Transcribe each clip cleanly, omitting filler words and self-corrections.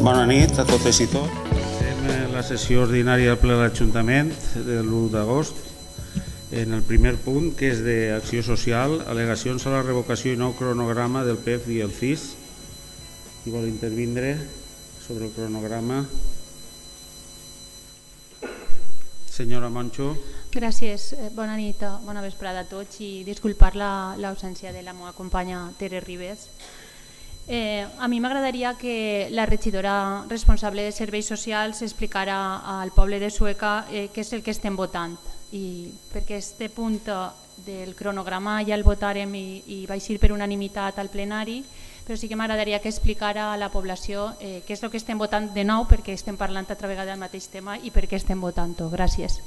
Bona nit a totes i tots. Estem la sessió ordinària del ple de l'Ajuntament de l'1 d'agost. En el primer punt, que és d'acció social, al·legacions a la revocació i nou cronograma del PEF i el CIS. Qui vol intervindre sobre el cronograma? Senyora Moncho. Gràcies. Bona nit, bona vesprada a tots i disculpar l'ausència de la meva companya Tere Ribes. A mi m'agradaria que la regidora responsable de serveis socials explicara al poble de Sueca què és el que estem votant, i perquè este punt del cronograma ja el votarem i va eixir per unanimitat al plenari, però sí que m'agradaria que explicara a la població què és el que estem votant de nou, perquè estem parlant altra vegada del mateix tema i per què estem votant-ho. Gràcies.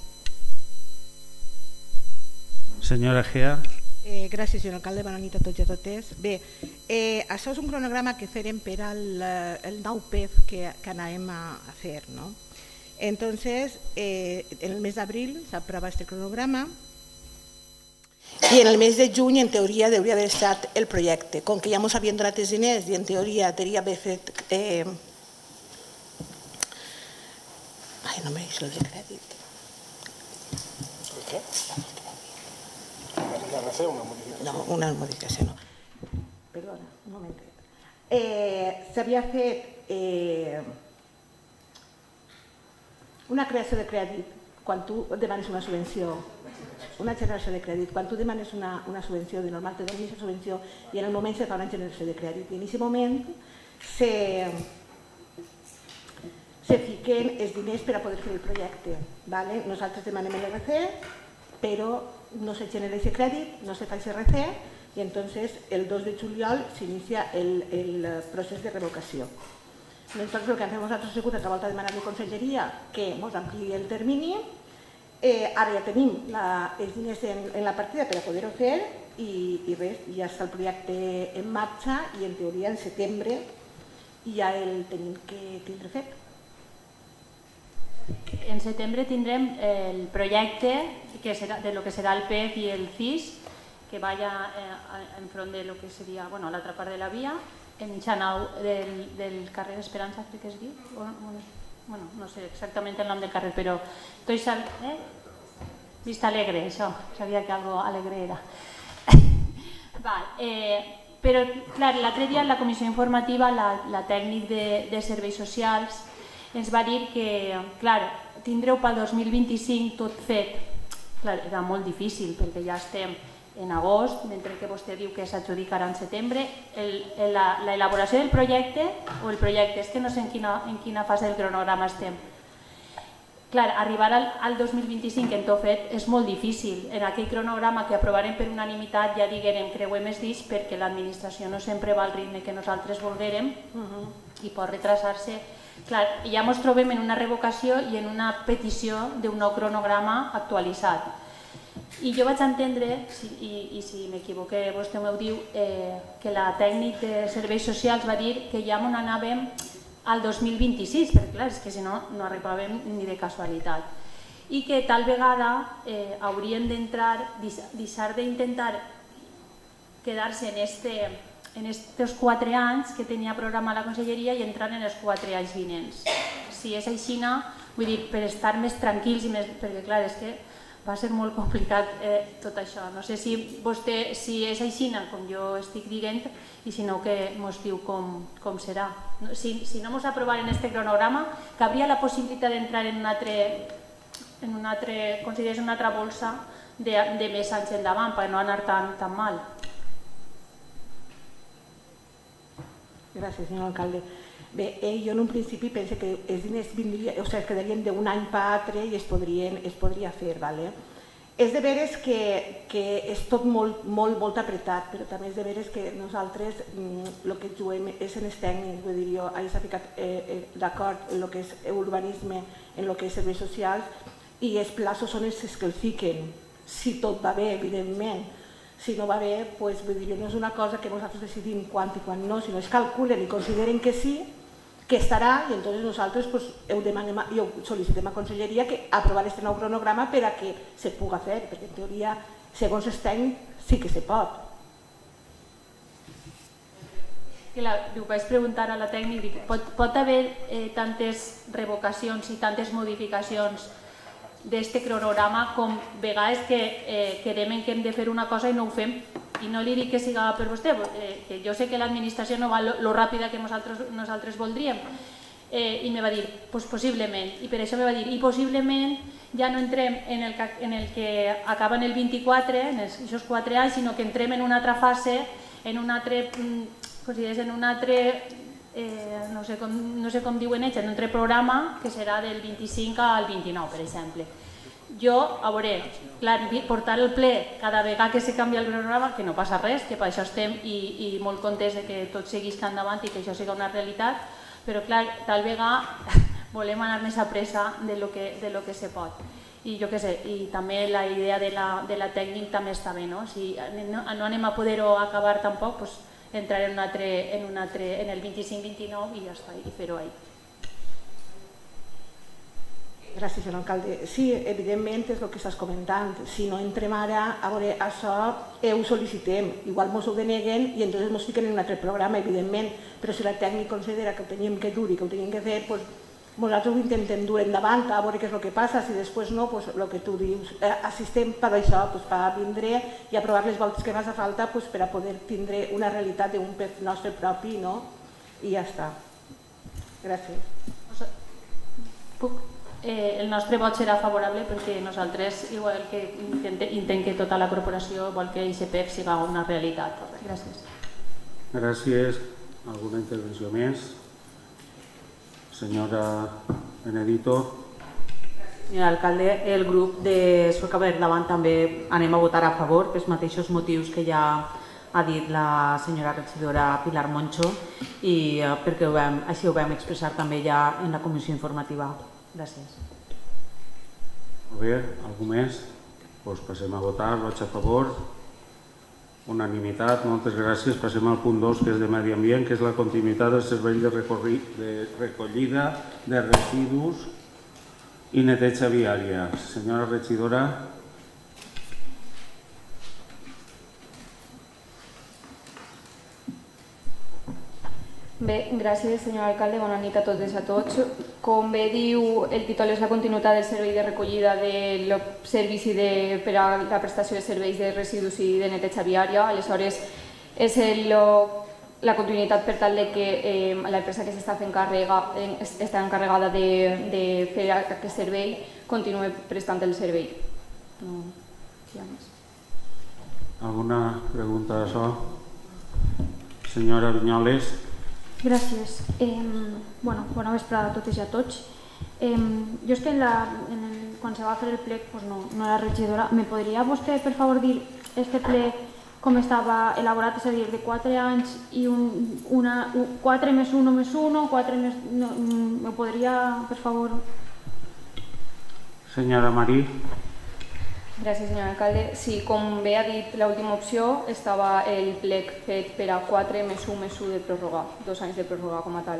Senyora Gea. Gràcies, senyor alcalde, bona nit a tots i a totes. Bé, això és un cronograma que farem per al nou PEF que anàvem a fer, ¿no? Entonces, en el mes d'abril s'aprova este cronograma i en el mes de juny, en teoria, hauria d'haver estat el projecte. Com que ja ens havien donat els diners i en teoria hauria d'haver fet... Ai, no me deixo el de crèdit. El què? Una modificació. No, una modificació no. Perdona, un momentet. S'havia fet una creació de crèdit quan tu demanes una subvenció, una generació de crèdit. Quan tu demanes una subvenció, de normal te donen aquesta subvenció i en el moment se fa una generació de crèdit. I en aquest moment se fiquen els diners per a poder fer el projecte. Nosaltres demanem l'RC, però no se genera aquest crèdit, no se fa aquest RC i entonces el 2 de juliol s'inicia el procés de revocació. Entonces el que hem fet nosaltres ha sigut a volta demanar a la conselleria que ens ampliï el termini. Ara ja tenim els diners en la partida per a poder-ho fer i res, ja està el projecte en marxa i en teoria en setembre ja el tenim que tindre fet. En setembre tindrem el projecte de lo que serà el PEF i el CIS, que vaya enfront de lo que seria l'altra part de la via, en Xanau del carrer Esperança, crec que es diu. No sé exactament el nom del carrer, però... Vista Alegre, això. Sabia que algo alegre era. Però, clar, l'altre dia en la comissió informativa la tècnic de serveis socials ens va dir que, clar, tindreu pel 2025 tot fet. Clar, era molt difícil perquè ja estem en agost, mentre que vostè diu que s'adjudicarà en setembre. L'elaboració del projecte, o el projecte, és que no sé en quina fase del cronograma estem. Clar, arribar al 2025 en tot fet és molt difícil. En aquell cronograma que aprovarem per unanimitat ja diguem creuem els dits perquè l'administració no sempre va al ritme que nosaltres volguérem i pot retrasar-se. Clar, ja ens trobem en una revocació i en una petició d'un nou cronograma actualitzat. I jo vaig entendre, i si m'equivoqué vostè m'ho diu, que la tècnic de serveis socials va dir que ja m'on anàvem al 2026, perquè clar, és que si no, no arribàvem ni de casualitat. I que tal vegada haurien d'entrar, deixar d'intentar quedar-se en aquests 4 anys que tenia programat la conselleria i entrar en els 4 anys vinents. Si és així, vull dir, per estar més tranquils, perquè clar, és que va ser molt complicat tot això. No sé si vostè, si és així, com jo estic dient, i si no, que ens diu com serà. Si no ens aprovaren aquest cronograma, cabria la possibilitat d'entrar en una altra bolsa de més anys endavant, per no anar tan mal. Gràcies, senyor alcalde. Bé, jo en un principi pense que els diners quedarien d'un any per altre i es podria fer. És de veres que és tot molt apretat, però també és de veres que nosaltres el que juguem és en els tècnics, vull dir, jo s'ha ficat d'acord en el que és urbanisme, en el que és serveis socials, i els plaços són els que el fiquen, si tot va bé, evidentment. Si no va bé, no és una cosa que nosaltres decidim quan i quan no, sinó es calculen i consideren que sí, que estarà, i entonces nosaltres ho sol·licitem a conselleria que aprovar aquest nou cronograma per a que se puga fer, perquè en teoria, segons els tècnics, sí que se pot. Ho vaig preguntar a la tècnica, pot haver tantes revocacions i tantes modificacions d'aquest cronograma com vegades que quedem que hem de fer una cosa i no ho fem? I no li dic que siga per vostè, que jo sé que l'administració no va lo ràpida que nosaltres voldríem. I me va dir, doncs possiblement. I per això me va dir, i possiblement ja no entrem en el que acaba en el 24, en aquests 4 anys, sinó que entrem en una altra fase, en un altre, no sé com diuen ells, en un altre programa que serà del 25 al 29, per exemple. Jo, a veure, portar el ple cada vegada que se canvia el programa, que no passa res, que per això estem i molt contents que tot seguís endavant i que això sigui una realitat, però clar, tal vegada volem anar més a pressa de lo que se pot. I jo què sé, i també la idea de la tècnica també està bé, no? Si no anem a poder-ho acabar tampoc, doncs entrar en el 25-29 i ja està, i fer-ho ahí. Gràcies, senyor alcalde. Sí, evidentment és el que estàs comentant. Si no entrem ara, a veure, això ho sol·licitem. Igual ens ho deneguen i llavors ens fiquen en un altre programa, evidentment. Però si la tècnica considera que ho teníem que dur i que ho teníem que fer, doncs nosaltres ho intentem dur endavant, a veure què és el que passa. Si després no, doncs el que tu dius. Assistem per això, per vindre i aprovar les voltes que faci falta per a poder tindre una realitat d'un pes nostre propi, no? I ja està. Gràcies. Puc? El nostre vot serà favorable perquè nosaltres, igual que intentem que tota la corporació vol que l'ICPEF siga una realitat. Gràcies. Gràcies. Alguna intervenció més? Senyora Benedito. Senyor alcalde, el grup de Sueca per Endavant també anem a votar a favor pels mateixos motius que ja ha dit la senyora regidora Pilar Moncho i perquè així ho vam expressar també ja en la comissió informativa. Gràcies. Molt bé, algú més? Doncs passem a votar, vaig a favor. Unanimitat, moltes gràcies. Passem al punt 2, que és de Medi Ambient, que és la continuïtat del servei de recollida de residus i neteja viària. Senyora regidora. Bé, gràcies, senyor alcalde. Bona nit a totes i a tots. Com bé diu, el títol és la continuïtat del servei de recollida del servici per a la prestació de serveis de residus i de neteja viària. Aleshores, és la continuïtat per tal que l'empresa que està encarregada de fer aquest servei continuï prestant el servei. No hi ha més. Alguna pregunta d'això? Senyora Viñoles. Gràcies. Bona vesprada a totes i a tots. Jo és que quan se va fer el plec no era regidora. Me podria vostè, per favor, dir este plec com estava elaborat, és a dir, de 4 anys i 4 més 1 més 1, 4 més... Me podria, per favor... Senyora Marí. Gràcies, senyor alcalde. Sí, com bé ha dit l'última opció, estava el plec fet per a 4 més 1 més 1 de pròrroga, 2 anys de pròrroga com a tal.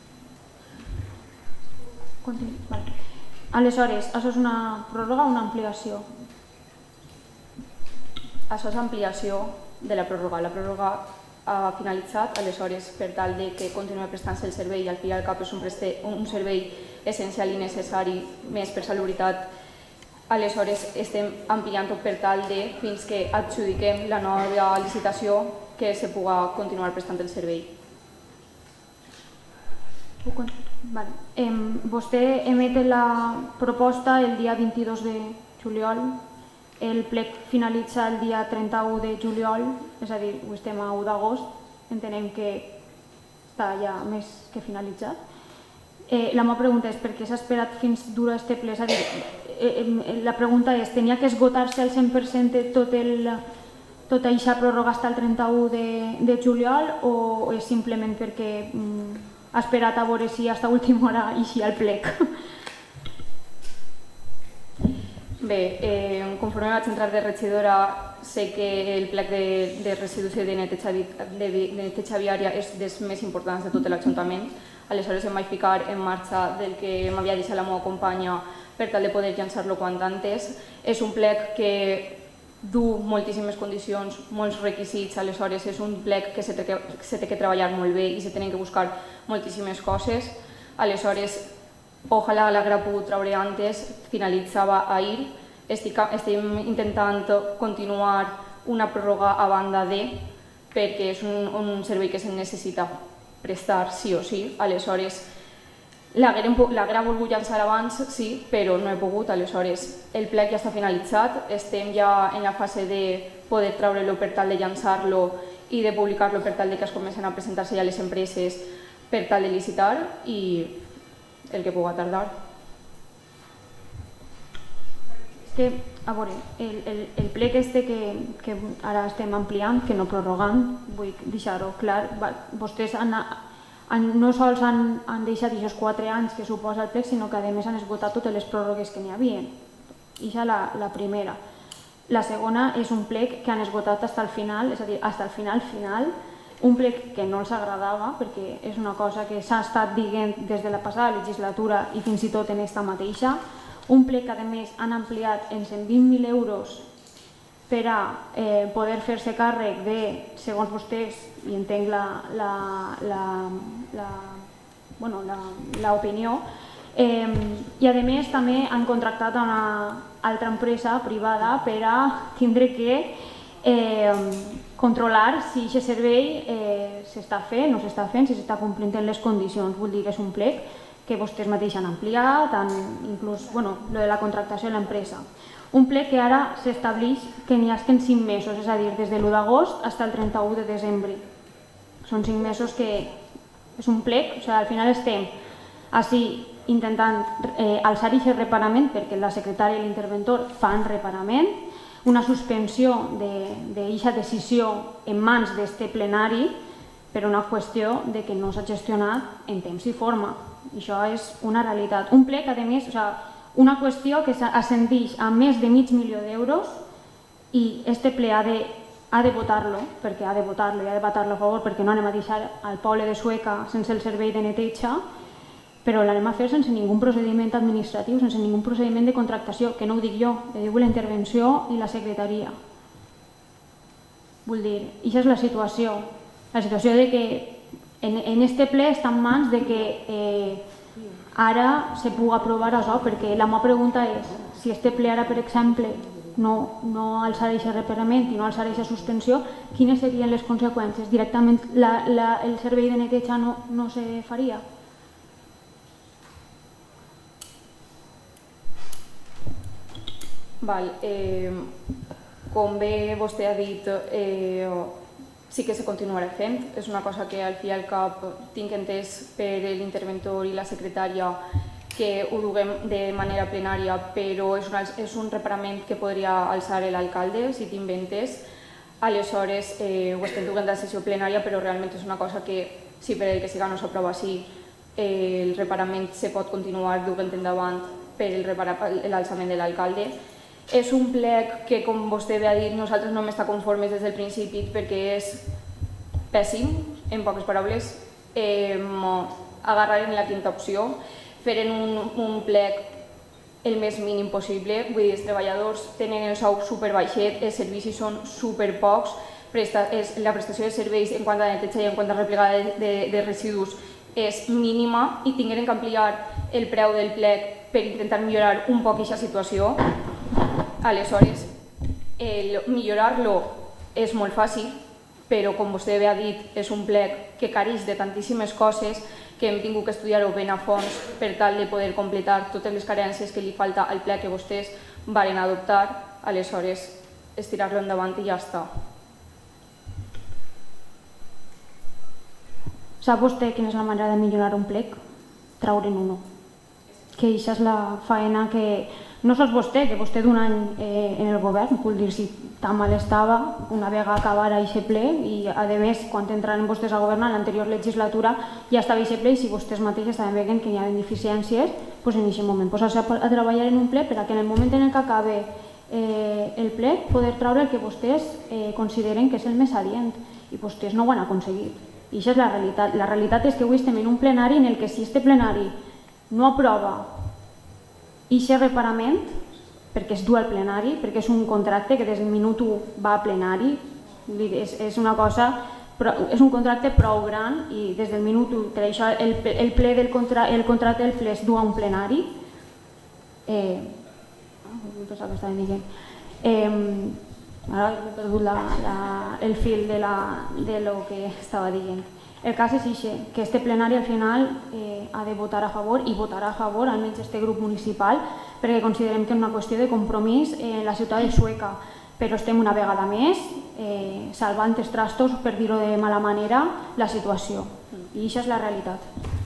Aleshores, això és una pròrroga o una ampliació? Això és ampliació de la pròrroga. La pròrroga ha finalitzat, aleshores, per tal que continuï prestant-se el servei i al fi i al cap és un servei essencial i necessari més per salubritat. Aleshores, estem ampliant per tal fins que adjudiquem la nova licitació que se pugui continuar prestant el servei. Vostè emet la proposta el dia 22 de juliol, el plec finalitza el dia 31 de juliol, és a dir, estem a 1 d'agost, entenem que està ja més que finalitzat. La meva pregunta és per què s'ha esperat fins dur este ple? És a dir, la pregunta és, tenia que esgotar-se al 100% tota aquesta pròrroga fins al 31 de juliol o és simplement perquè ha esperat a veure si fins a última hora eixia el plec? Bé, conforme vaig entrar de regidora, sé que el plec de residus i de neteja viària és dels més importants de tot l'Ajuntament. Aleshores em vaig ficar en marxa del que m'havia deixat la meva companya per tal de poder llançar-lo quant antes. És un plec que du moltíssimes condicions, molts requisits, aleshores és un plec que se té que treballar molt bé i se tenen que buscar moltíssimes coses, aleshores ojalà l'haguera pogut treure antes, finalitzava ahir, estem intentant continuar una pròrroga a banda de, perquè és un servei que se necessita prestar sí o sí, aleshores l'haguera volgut llançar abans, sí, però no he pogut, aleshores el plec ja està finalitzat, estem ja en la fase de poder treure-lo per tal de llançar-lo i de publicar-lo per tal de que es comencen a presentar-se ja les empreses per tal de licitar i el que pugui tardar. És que, a veure, el plec este que ara estem ampliant, que no prorrogant, vull deixar-ho clar, vostès no sols han deixat aquests 4 anys que suposa el plec, sinó que a més han esgotat totes les pròrrogues que n'hi havia. Això és la primera. La segona és un plec que han esgotat fins al final, és a dir, fins al final, un plec que no els agradava, perquè és una cosa que s'ha estat dient des de la passada legislatura i fins i tot en esta mateixa, un plec que a més han ampliat en 120.000 euros per a poder fer-se càrrec de, segons vostès, i entenc l'opinió, i a més també han contractat una altra empresa privada per a tindre que controlar si aquest servei s'està fent, no s'està fent, si s'està complint en les condicions. Vull dir que és un plec que vostès mateix han ampliat, inclús lo de la contractació de l'empresa. Un plec que ara s'estableix que n'hi hagin 5 mesos, és a dir, des de l'1 d'agost fins al 31 de desembre. Són 5 mesos que és un plec, al final estem així intentant alçar aquest reparament perquè la secretària i l'interventor fan reparament, una suspensió d'aquesta decisió en mans d'este plenari per una qüestió de que no s'ha gestionat en temps i forma. Això és una realitat. Un plec, a més, una qüestió que ascendeix a més de $500.000 d'euros i este ple ha de votar-lo, perquè ha de votar-lo i ha de votar-lo a favor perquè no anem a deixar al poble de Sueca sense el servei de neteja, però l'anem a fer sense ningú procediment administratiu, sense ningú procediment de contractació, que no ho dic jo, ho diu la intervenció i la secretaria. Vull dir, aquesta és la situació de que en este ple està en mans de que ara se pugui aprovar això, perquè la meva pregunta és si este ple ara, per exemple, no alçar aquest reparament i no alçar aquesta suspensió, quines serien les conseqüències? Directament el servei de neteja no se faria? Com bé vostè ha dit, sí que se continuarà fent. És una cosa que al fi i al cap tinc entès per l'interventor i la secretària que ho duguem de manera plenària, però és un reparament que podria alçar l'alcalde, si t'inventes. Aleshores ho estem duguent de sessió plenària, però realment és una cosa que, si per el que siga no s'aprova així, el reparament se pot continuar duguent endavant per l'alçament de l'alcalde. És un plec que, com vostè bé ha dit, nosaltres no hem estat conformes des del principi perquè és pèssim, en poques paraules. Agarraren la quinta opció, feren un plec el més mínim possible, vull dir, els treballadors tenen el sou superbaixet, els servicis són superpocs, la prestació de serveis en quant a neteja i en quant a replegada de residus és mínima i tingueren que ampliar el preu del plec per intentar millorar un poc aquesta situació. Aleshores, millorar-lo és molt fàcil, però com vostè bé ha dit, és un plec que careix de tantíssimes coses que hem tingut que estudiar-ho ben a fons per tal de poder completar totes les carències que li falta al plec que vostès varen adoptar. Aleshores, estirar-lo endavant i ja està. Sap vostè quina és la manera de millorar un plec? Traure'n uno. Que això és la faena que no sols vostè, que vostè d'un any en el govern, vull dir, si tan mal estava, una vegada acabara aquest ple, i a més, quan entraran vostès a governar l'anterior legislatura, ja estava aquest ple, i si vostès mateixos estaven veient que hi havia deficiències, doncs en aquest moment posar-se a treballar en un ple per a que en el moment en què acabe el ple poder treure el que vostès consideren que és el més adient, i vostès no ho han aconseguit. I això és la realitat. La realitat és que avui estem en un plenari en el que si este plenari no aprova aquest reparament, perquè es du al plenari, perquè és un contracte que des del minut 1 va a plenari, és una cosa, és un contracte prou gran i des del minut 1, per això el contracte del ple es du a un plenari. No pensava que estava dient. Ara he perdut el fil de lo que estava dient. El cas és que este plenari al final ha de votar a favor i votarà a favor, almenys este grup municipal, perquè considerem que és una qüestió de compromís en la ciutat de Sueca, però estem una vegada més salvant els trastos, per dir-ho de mala manera, la situació. I això és la realitat.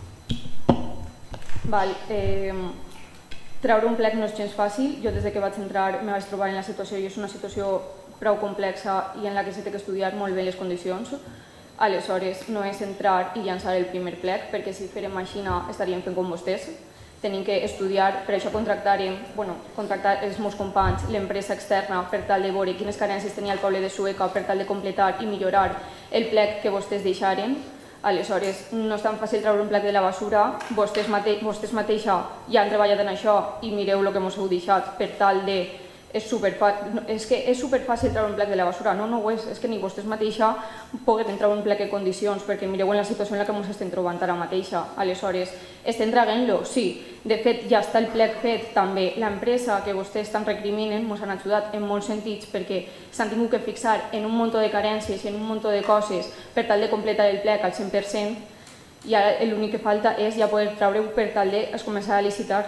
Treure un plec no és gens fàcil. Jo des que vaig entrar me vaig trobar en la situació i és una situació prou complexa i en la que s'ha d'estudiar molt bé les condicions. Aleshores, no és entrar i llançar el primer plec, perquè si farem així estaríem fent com vostès. Tenim que estudiar, per això contractar els meus companys, l'empresa externa, per tal de veure quines carències tenia el poble de Sueca, per tal de completar i millorar el plec que vostès deixaren. Aleshores, no és tan fàcil treure un plec de la basura, vostès mateixa ja han treballat en això i mireu el que ens heu deixat per tal de... És que és superfàcil treure un plec de la basura, no ho és que ni vostès mateixa poden treure un plec en condicions, perquè mireu en la situació en la que ens estem trobant ara mateixa. Aleshores, estem traguent-lo? Sí. De fet, ja està el plec fet, també l'empresa que vostès estan recriminen ens han ajudat en molts sentits perquè s'han tingut que fixar en un munt de carències i en un munt de coses per tal de completar el plec al 100% i ara l'únic que falta és ja poder treure-ho per tal de començar a licitar.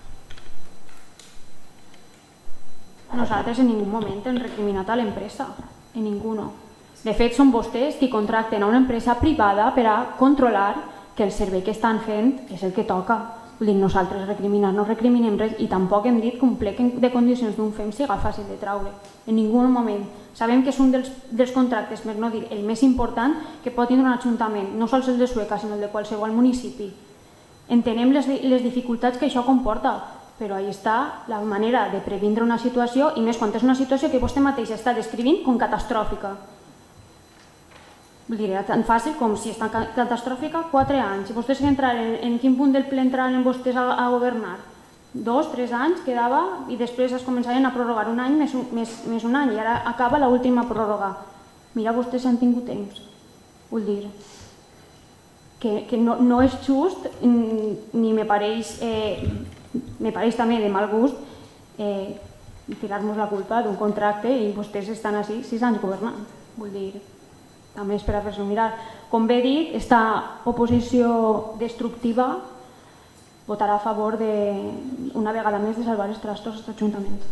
Nosaltres en ningú moment hem recriminat a l'empresa, en ningú. De fet, són vostès qui contracten a una empresa privada per a controlar que el servei que estan fent és el que toca. Vull dir, nosaltres recriminar no recriminem res i tampoc hem dit que un plec de condicions d'un FEM siga fàcil de treure. En ningú moment. Sabem que és un dels contractes, per no dir el més important, que pot tindre un ajuntament, no sols el de Sueca, sinó el de qualsevol municipi. Entenem les dificultats que això comporta, però ahí està la manera de previndre una situació i més quan és una situació que vostè mateix està descrivint com catastròfica. Vull dir, era tan fàcil com si està catastròfica 4 anys. Si vostès entraren, en quin punt del ple entraren vostès a governar? 2, 3 anys quedava i després es començaven a prorrogar un any més un any i ara acaba l'última pròrroga. Mira, vostès han tingut temps. Vull dir que no és just ni me pareix també de mal gust tirar-nos la culpa d'un contracte i vostès estan així 6 anys governant. Vull dir, també és per a fer-s'ho mirar. Com bé dit, esta oposició destructiva votarà a favor una vegada més de salvar els trastos d'aquest Ajuntament.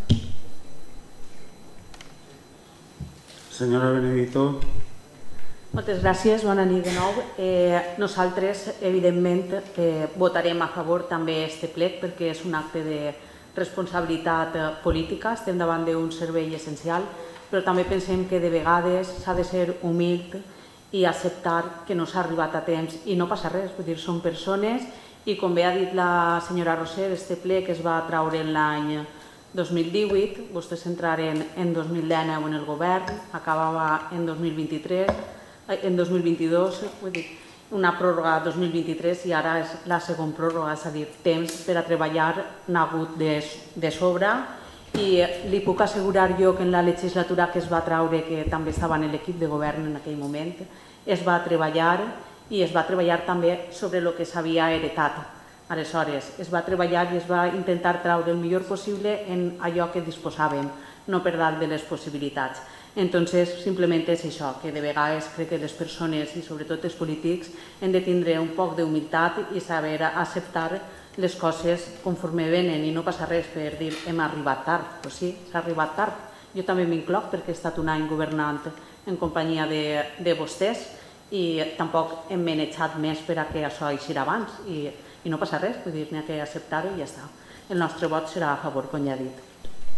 Senyora Benedito. Moltes gràcies, bona nit de nou. Nosaltres, evidentment, votarem a favor també este plec perquè és un acte de responsabilitat política, estem davant d'un servei essencial, però també pensem que de vegades s'ha de ser humil i acceptar que no s'ha arribat a temps i no passa res, vull dir, són persones i com bé ha dit la senyora Roser, este plec es va traure l'any 2018, vostès entraren en 2019 en el govern, acabava en 2023, en 2022, vull dir, una pròrroga 2023 i ara és la segona pròrroga, és a dir, temps per a treballar n'ha hagut de sobre i li puc assegurar jo que en la legislatura que es va traure, que també estava en l'equip de govern en aquell moment, es va treballar i es va treballar també sobre el que s'havia heretat. Aleshores, es va treballar i es va intentar treure el millor possible en allò que disposàvem, no per dalt de les possibilitats. Entonces, simplement és això, que de vegades crec que les persones i sobretot els polítics hem de tindre un poc d'humilitat i saber acceptar les coses conforme venen i no passa res per dir hem arribat tard. Però sí, s'ha arribat tard. Jo també m'incloc perquè he estat un any governant en companyia de vostès i tampoc hem manejat més per a que això eixirà abans i no passa res, vull dir, n'hi ha que acceptar-ho i ja està. El nostre vot serà a favor, com ja he dit.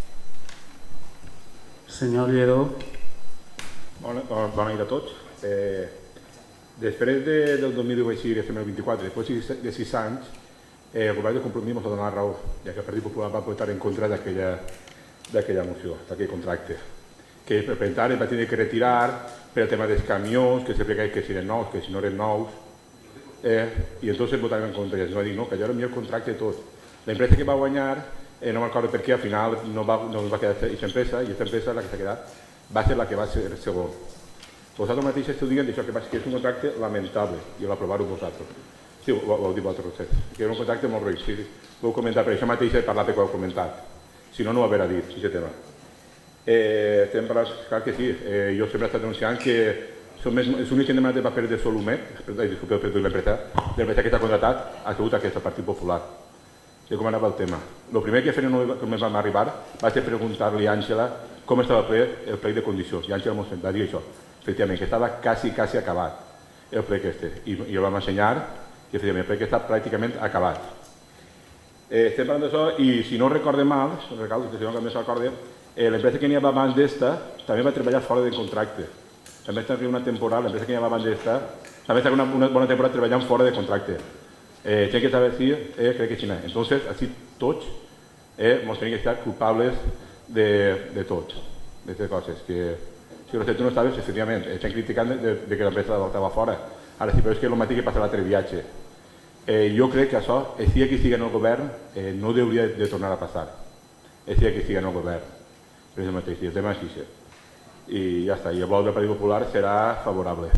Senyor Lledó. Bona nit a tots. Després del 2018 i el 2024, després de 6 anys, el govern de Compromís ens ha donat raó, ja que el Partit Popular va votar en contra d'aquella moció, d'aquell contracte, que per presentar va tenir que retirar per el tema dels camions, que sempre que si eren nous, que si no eren nous, i entonces votarem en contra. I ens va dir que allò era el millor contracte de tot. L'empresa que va guanyar no me'n recordo per què, al final no va quedar aquesta empresa, i aquesta empresa, la que s'ha quedat, va ser la que va ser el segon. Vosaltres mateix esteu dient això, que és un contracte lamentable, i l'aprovar-ho vosaltres. Sí, ho heu dit vosaltres, que era un contracte molt ruïn, sí, ho heu comentat, per això mateix he parlat que ho heu comentat, si no, no ho haurà dit, aquest tema. Estem parlant, clar que sí, jo sempre he estat denunciant que és l'únic que hem demanat de paper de Solumet, disculpeu, per l'empresa que està contratat, ha sigut aquest, el Partit Popular. De com anava el tema. El primer que feien quan vam arribar va ser preguntar-li a Àngela com estava el plec de condicions. I Àngela ens va dir això, efectivament, que estava quasi acabat el plec este. I el vam ensenyar i efectivament el plec està pràcticament acabat. Estem parlant d'això i si no recorde mal, si no també se'n recorda, l'empresa que n'hi havia abans d'esta també va treballar fora de contracte. També està una temporada, l'empresa que n'hi havia abans d'esta també està una bona temporada treballant fora de contracte. Tiene que saber si cree que China. Entonces, así todos hemos tenido que estar culpables de todos, de estas cosas. Que si los tú no sabes, efectivamente, están criticando de que la empresa estaba fora. Ara sí, però és que el mateix que passa a l'altre viatge. Jo crec que això, el dia que estigui en el govern, no hauria de tornar a passar. El dia que estigui en el govern. Per això mateix, el tema és així. I ja està, i el vot del Partit Popular serà favorable.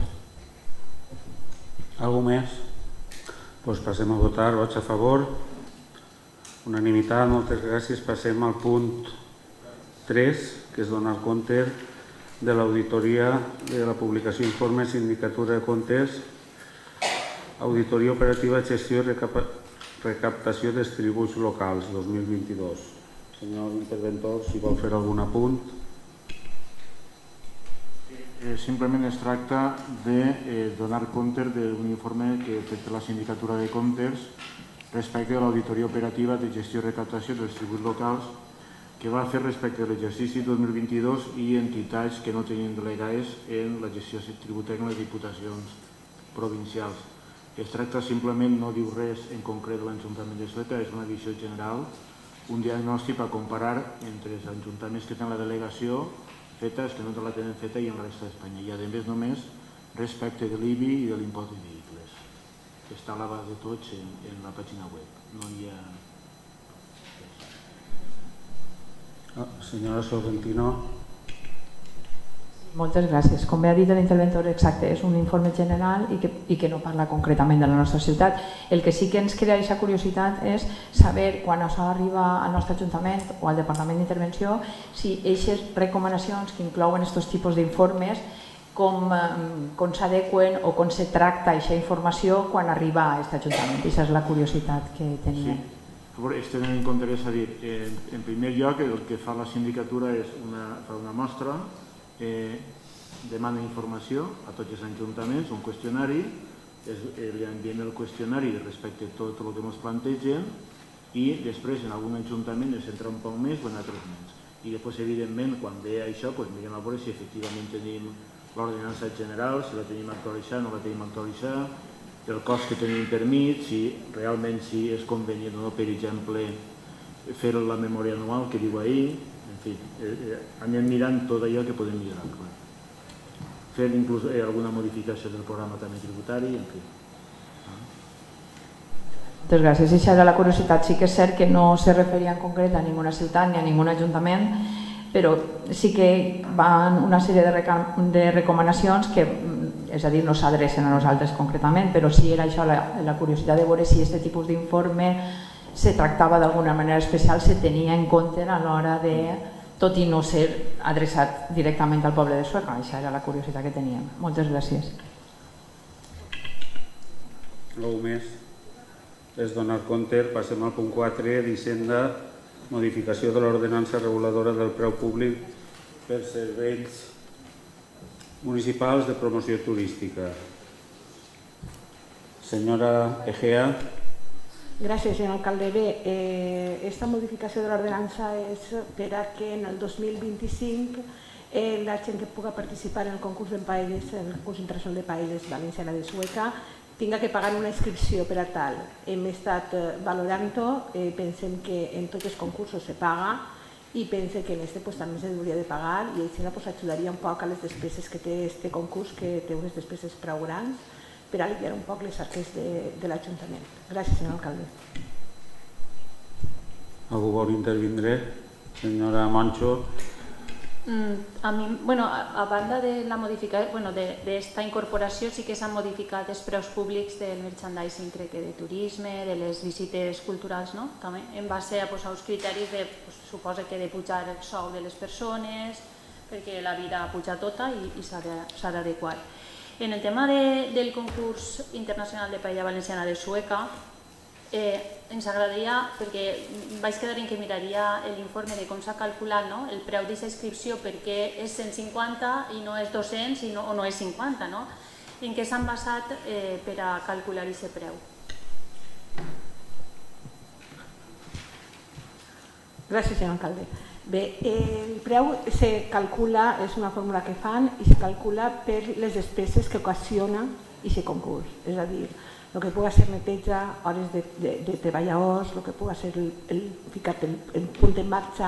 Algú més? Doncs passem a votar, vots a favor. Unanimitat, moltes gràcies. Passem al punt 3, que és donar compte de l'auditoria de la publicació informe sindicatura de comptes, auditoria operativa, gestió i recaptació dels tributs locals 2022. Senyor interventor, si vol fer algun apunt. Simplement es tracta de donar compte d'un informe que ha fet la Sindicatura de Comptes respecte a l'auditoria operativa de gestió i recaptació dels tributs locals que va fer respecte a l'exercici 2022 i entitats que no tenien delegades en la gestió tributària en les diputacions provincials. Es tracta simplement, no diu res en concret de l'Ajuntament de Sueca, és una visió general, un diagnòstic per comparar entre els ajuntaments que tenen la delegació feta, els que no la tenen feta i en la resta d'Espanya. I a més només respecte de l'IBI i de l'impost de vehicles, que està a la base de tots en la pàgina web. No hi ha... Senyora Sorrentino. Moltes gràcies. Com bé ha dit l'interventor, exacte, és un informe general i que no parla concretament de la nostra ciutat. El que sí que ens crea aquesta curiositat és saber, quan això arriba al nostre Ajuntament o al Departament d'Intervenció, si aquestes recomanacions que inclouen aquests tipus d'informes com s'adequen o com se tracta aquesta informació quan arriba a aquest Ajuntament. Aquesta és la curiositat que teníem. Sí. Este tenint en compte, és a dir, en primer lloc el que fa la sindicatura és fa una mostra, demana informació a tots els ajuntaments, un qüestionari, li enviem el qüestionari respecte a tot el que ens plantegen i després en algun ajuntament es centra un poc més o en altres menys. I després, evidentment, quan ve això, mirem a veure si efectivament tenim l'ordenança general, si la tenim actualitzada, no la tenim actualitzada, el cost que tenim per mig, si realment és convenient o no, per exemple, fer la memòria anual que diu ahir, en fi, anem mirant tot allò que podem millorar. Fer inclús alguna modificació del programa també tributari, en fi. Moltes gràcies. Això era la curiositat. Sí que és cert que no se referia en concret a ninguna ciutat ni a ningun ajuntament, però sí que van una sèrie de recomanacions que, és a dir, no s'adrecen a nosaltres concretament, però sí era això la curiositat de veure si aquest tipus d'informe se tractava d'alguna manera especial, se tenia en compte a l'hora de, tot i no ser adreçat directament al poble de Sueca. Això era la curiositat que teníem. Moltes gràcies. Algú més? És donar compte. Passem al punt 4 d'Hisenda, modificació de l'ordenança reguladora del preu públic per serveis municipals de promoció turística. Senyora Egea. Gràcies, senyor alcalde. Bé, aquesta modificació de l'ordenança és per a que en el 2025 la gent que pugui participar en el concurs de paelles, el concurs internacional de paelles valenciana de Sueca, tinga que pagar una inscripció per a tal. Hem estat valorant-ho, pensem que en tots els concursos se paga i pense que en aquest també s'hauria de pagar i això ajudaria un poc a les despeses que té aquest concurs, que té unes despeses prou grans, per aliviar un poc les arques de l'Ajuntament. Gràcies, senyor alcalde. Algú vol intervindre? Senyora Moncho. A mi, bueno, a banda de la modificació, bueno, d'esta incorporació sí que s'han modificat els preus públics del merchandising, crec que de turisme, de les visites culturals, no? També en base a posar uns criteris de, suposa que de pujar el sou de les persones, perquè la vida puja tota i s'ha d'adequar. En el tema del concurs internacional de paella valenciana de Sueca, ens agradaria, perquè vaig quedar en que miraria l'informe de com s'ha calculat el preu d'aquesta inscripció, perquè és 150 i no és 200 o no és 50, no? En què s'han basat per a calcular aquest preu? Gràcies, senyor alcalde. Bé, el preu se calcula, és una fórmula que fan, i se calcula per les despeses que ocasiona aquest concurs. És a dir, el que pugui ser neteja, hores de treballadors, el que pugui ser ficar el punt en marxa,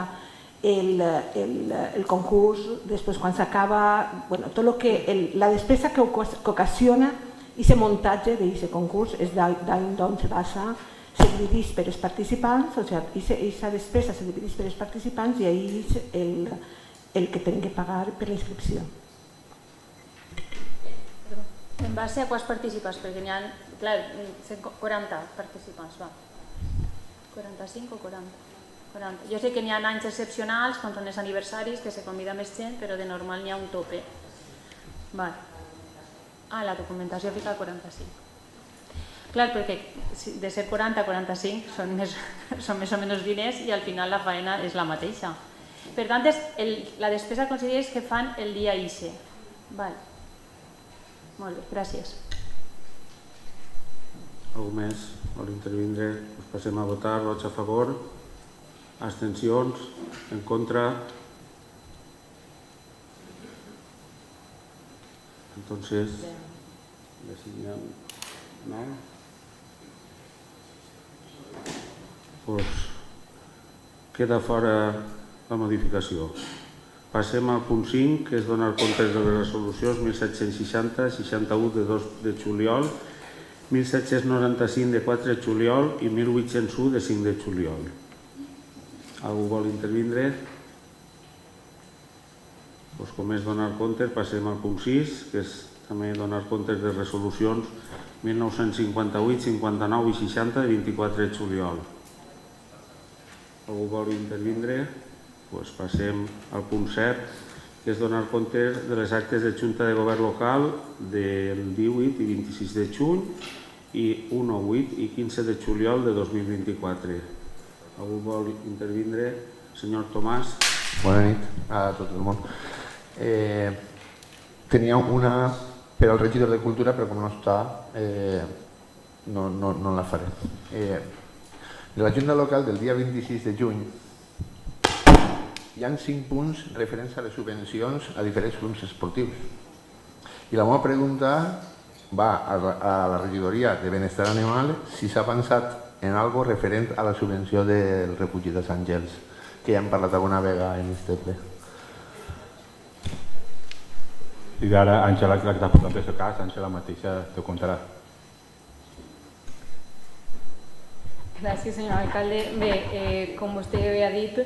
el concurs, després quan s'acaba, tot el que la despesa que ocasiona aquest muntatge d'aquest concurs és d'on se basa, se divideix per els participants, o sigui, aquesta despesa se divideix per els participants i ahí és el que tenen que pagar per la inscripció. En base a quants participants? Perquè n'hi ha, clar, 40 participants, va. 45 o 40? 40. Jo sé que n'hi ha anys excepcionals, com són els aniversaris, que se convida més gent, però de normal n'hi ha un tope. La documentació fica 45. Clar, perquè de ser 40 a 45 són més o menys diners i al final la faena és la mateixa. Per tant, la despesa consideres que fan el dia ICE. Molt bé, gràcies. Algú més vol intervindre? Passem a votar. Vots a favor? Abstencions? En contra? Entonces, ¿no? Pues queda fora la modificació. Passem al punt 5, que és donar comptes de les resolucions 1760, 61 de 2 de juliol, 1795 de 4 de juliol i 1801 de 5 de juliol. Algú vol intervindre? Com és donar comptes, passem al punt 6, que és també donar comptes de resolucions 1958, 59 i 60 de 24 de juliol. Algú vol intervindre? Passem al punt 7, que és donar compte de les actes de Junta de Govern Local del 18 i 26 de juny i 1, 8 i 15 de juliol de 2024. Algú vol intervindre? Senyor Tomàs. Bona nit a tot el món. Tenia una per al regidor de Cultura, però com no està, no la faré. De la Junta Local del dia 26 de juny hi ha 5 punts referents a les subvencions a diferents clubs esportius. I la meva pregunta va a la regidoria de Benestar Animal si s'ha pensat en algo referent a la subvenció del refugi de Sant Gels, que ja hem parlat alguna vegada en este ple. I ara, Àngela, que t'ha portat el cas, Àngela mateixa te contarà. Gràcies, senyor alcalde. Bé, com vostè ha dit,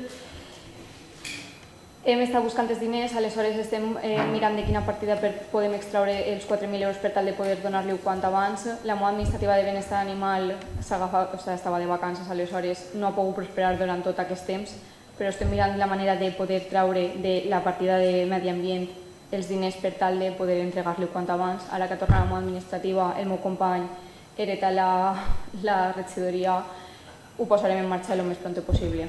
hem estat buscant els diners, aleshores estem mirant de quina partida podem extraure els 4.000 euros per tal de poder donar-li quant abans. La meva administrativa de benestar animal estava de vacances, aleshores no ha pogut prosperar durant tot aquest temps, però estem mirant la manera de poder treure de la partida de medi ambient els diners per tal de poder entregar-li quant abans. Ara que torna la meva administrativa, el meu company hereta la regidoria, ho posarem en marxa el més pront possible.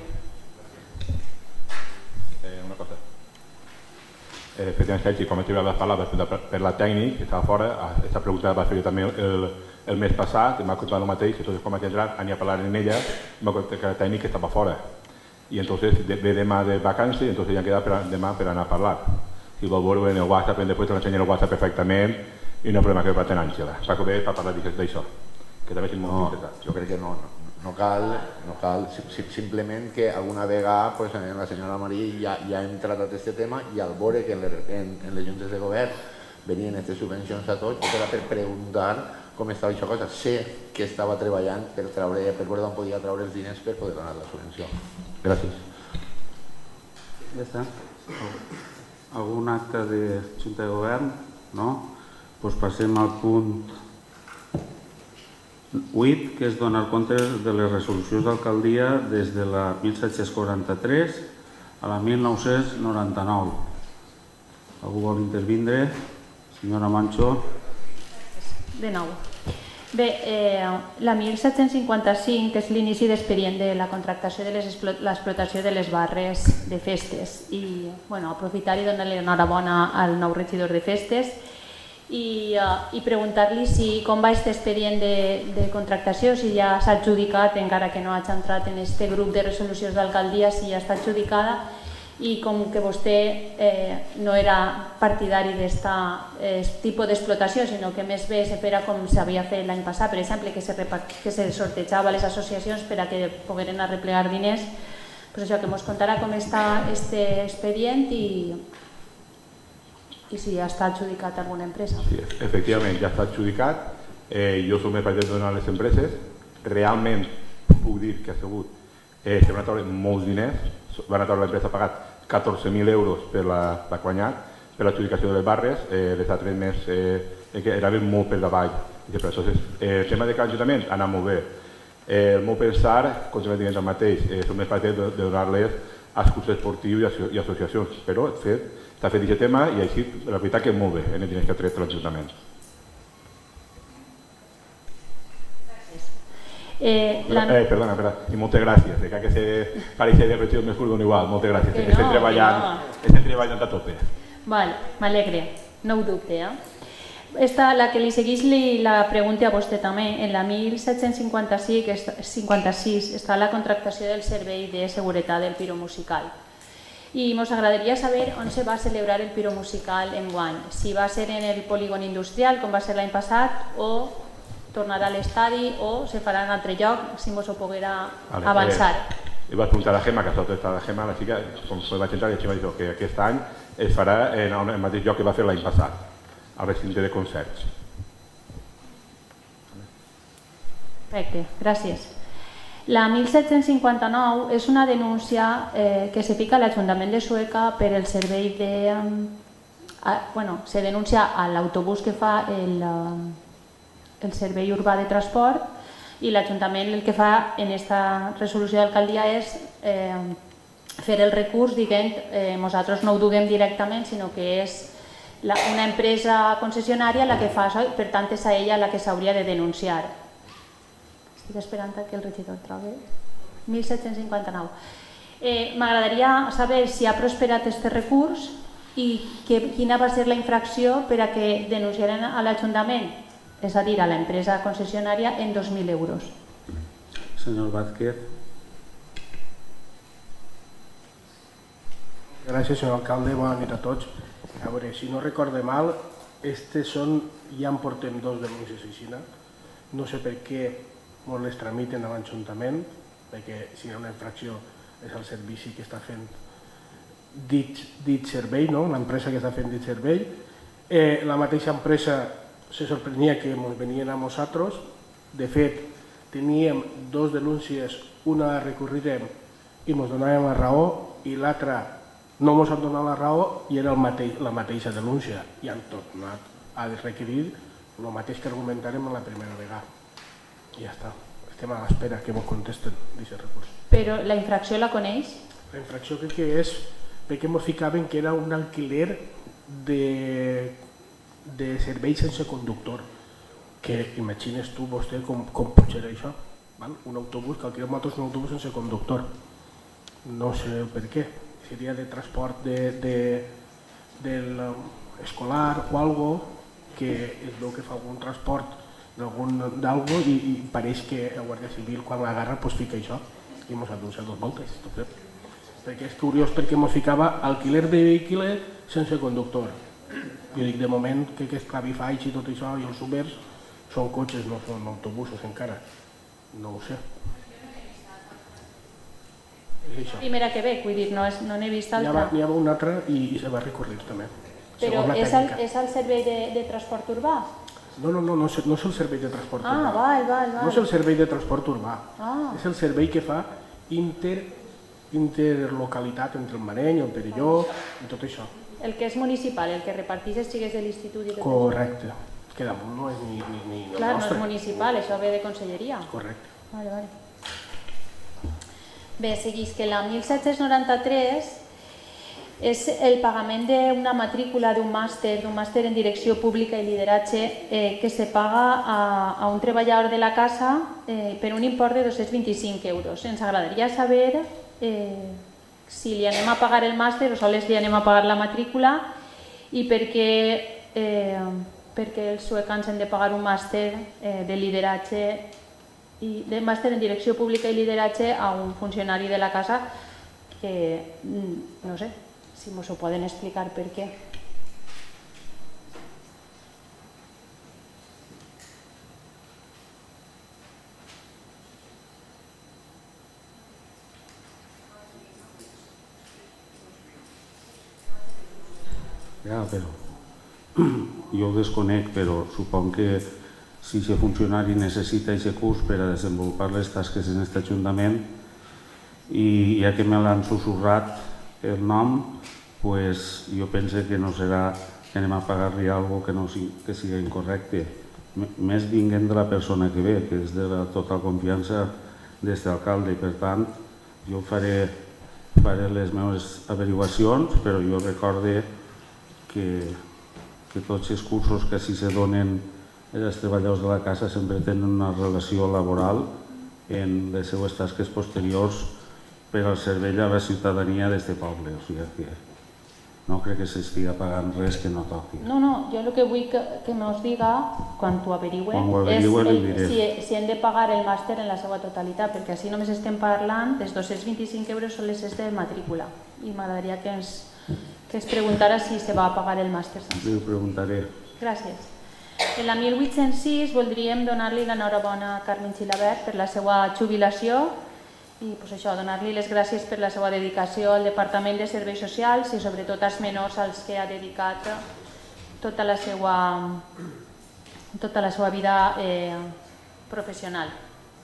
Una cosa. Efectivament, Sergi, com he trobat les paraules per la tècnic, que estava fora, aquesta pregunta va fer jo també el mes passat, em va contar el mateix, entonces com ha entrat, anava a parlar en ella, em va contar que la tècnic estava fora. I entonces ve demà de vacances i entonces ja queda demà per anar a parlar. Si vol veure en el WhatsApp, després te l'ensenyaré el WhatsApp perfectament i no hi ha problema que va tenir Àngela. Perquè ve per parlar d'això, que també és molt interessant. Jo crec que no cal, simplement que alguna vegada la senyora Maria ja hem tratat aquest tema i al veure que en les juntes de govern venien aquestes subvencions a tots, era per preguntar com estava aquesta cosa. Sé que estava treballant per veure on podia treure els diners per poder donar la subvenció. Gràcies. Ja està. Algun acte de Junta de Govern? No? Doncs passem al punt 8, que és donar compte de les resolucions d'alcaldia des de la 1743 a la 1999. Algú vol intervindre? Senyora Mancho. De nou. Bé, la 1755, que és l'inici d'expedient de la contractació de l'explotació de les barres de festes, i aprofitar i donar-li enhorabona al nou regidor de festes i preguntar-li com va aquest expedient de contractació, si ja s'ha adjudicat, encara que no hagi entrat en aquest grup de resolucions d'alcaldia, si ja està adjudicada, i com que vostè no era partidari d'aquest tipus d'explotació, sinó que més bé se farà com s'havia fet l'any passat, per exemple, que se sortejava les associacions per a que pogueren arreplegar diners, doncs això, que ens contarà com està aquest expedient i si ja està adjudicat a alguna empresa. Sí, efectivament, ja està adjudicat. Jo soc més partidari de donar a les empreses. Realment puc dir que ha sigut se van a treure molts diners, van a treure l'empresa ha pagat 14.000 euros per la guanyat, per l'adjudicació de les barres, les altres més que anaven molt per davall. El tema de cada ajuntament ha anat molt bé. El meu pensar, continuem dient el mateix, som més partidaris de donar-les als clubs esportius i associacions, però s'ha fet aquest tema i així la veritat que és molt bé en els diners que ha tret l'Ajuntament. Perdona, i moltes gràcies, que se pareixia de retiro més curt igual, moltes gràcies, estem treballant a tope. M'alegre, no ho dubte. La que li segueix la pregunta a vostè també. En la 1756 està la contractació del servei de seguretat del piromusical. I ens agradaria saber on se va celebrar el piromusical enguany. Si va ser en el polígon industrial, com va ser l'any passat, o tornarà a l'estadi, o se farà en altre lloc, si ens ho poguera avançar. Li vaig preguntar a la Gemma, que està la Gemma, la xica, com vaig entrar, i la Gemma diu que aquest any es farà en el mateix lloc que va fer l'any passat, al recinte de concerts. Perfecte, gràcies. La 1759 és una denúncia que se fica a l'Ajuntament de Sueca per el servei de... se denuncia a l'autobús que fa el servei urbà de transport i l'Ajuntament el que fa en aquesta resolució d'alcaldia és fer el recurs dient nosaltres no ho duguem directament, sinó que és una empresa concessionària la que fa això i per tant és a ella la que s'hauria de denunciar. Estic esperant que el regidor trobi. 1759. M'agradaria saber si ha prosperat aquest recurs i quina va ser la infracció per a que denunciaren a l'Ajuntament, és a dir, a l'empresa concessionària, en 2.000 euros. Senyor Vázquez. Gràcies, senyor alcalde. Bona nit a tots. A veure, si no recorde mal, ja en portem 2 denúncies així. No sé per què ens les tramiten a l'Ajuntament, perquè si hi ha una infracció és el servici que està fent dit servei, l'empresa que està fent dit servei. La mateixa empresa se sorprenia que ens venien a nosaltres. De fet, teníem 2 denúncies, una la recorrirem i ens donàvem la raó i l'altra no ens han donat la raó i era la mateixa denúncia i han tornat a requerir el mateix que argumentarem la primera vegada. I ja està, estem a l'espera que ens contesten d'aquest recurs. Però la infracció la coneix? La infracció crec que és perquè ens ficaven que era un alquiler de servei sense conductor, que imagines tu vostè com pot ser això, un autobús, que alquilem nosaltres un autobús sense conductor, no sé per què, seria de transport escolar o algo que es veu que fa algun transport d'algo i pareix que el Guàrdia Civil quan l'agarra fica això i ens ha denunciat 2 voltes, perquè és curiós perquè ens ficava alquiler de vehicle sense conductor. Jo dic, de moment, que aquests Cabify i tot això i els Ubers són cotxes, no són autobusos encara. No ho sé. Primera que ve, vull dir, no n'he vist altra. N'hi havia una altra i se va recorrir també. Però és el servei de transport urbà? No és el servei de transport urbà. Val. No és el servei de transport urbà. És el servei que fa interlocalitat entre el Mareny, el Perelló i tot això. El que és municipal, el que reparteix els xiquets de l'institut i tot això. Correcte. Que damunt no és ni el nostre. Clar, no és municipal, això ve de conselleria. Correcte. Vale. Bé, seguís que la 1793 és el pagament d'una matrícula d'un màster en direcció pública i lideratge que se paga a un treballador de la casa per un import de 225 euros. Ens agradaria saber si li anem a pagar el màster o sols li anem a pagar la matrícula i per què els suecans han de pagar un màster de lideratge de màster en direcció pública i lideratge a un funcionari de la casa que no sé si ens ho poden explicar per què. Ja, però jo ho desconec, però suponc que si aquest funcionari necessita aquest curs per a desenvolupar les tasques en aquest ajuntament i ja que me l'han sussurrat el nom, pues jo penso que no serà que anem a pagar-li alguna cosa que sigui incorrecte. Més vinguent de la persona que ve, que és de la total confiança d'aquest alcalde. Per tant, jo faré les meves averiguacions, però jo recorde que tots els cursos que així se donen els treballadors de la casa sempre tenen una relació laboral en les seues tasques posteriors per al servei a la ciutadania d'aquest poble. O sigui que no crec que s'estiga pagant res que no toqui. No, jo el que vull que mos diga, quan t'ho averigüen, és si hem de pagar el màster en la seva totalitat, perquè així només estem parlant dels 225 euros són les de matrícula. I m'agradaria que es preguntara si se va a pagar el màster sencer. Li ho preguntaré. Gràcies. En la 1806 voldríem donar-li l'enhorabona a Carmen Xilabert per la seva jubilació i donar-li les gràcies per la seva dedicació al Departament de Serveis Socials i sobretot als menors als que ha dedicat tota la seva vida professional.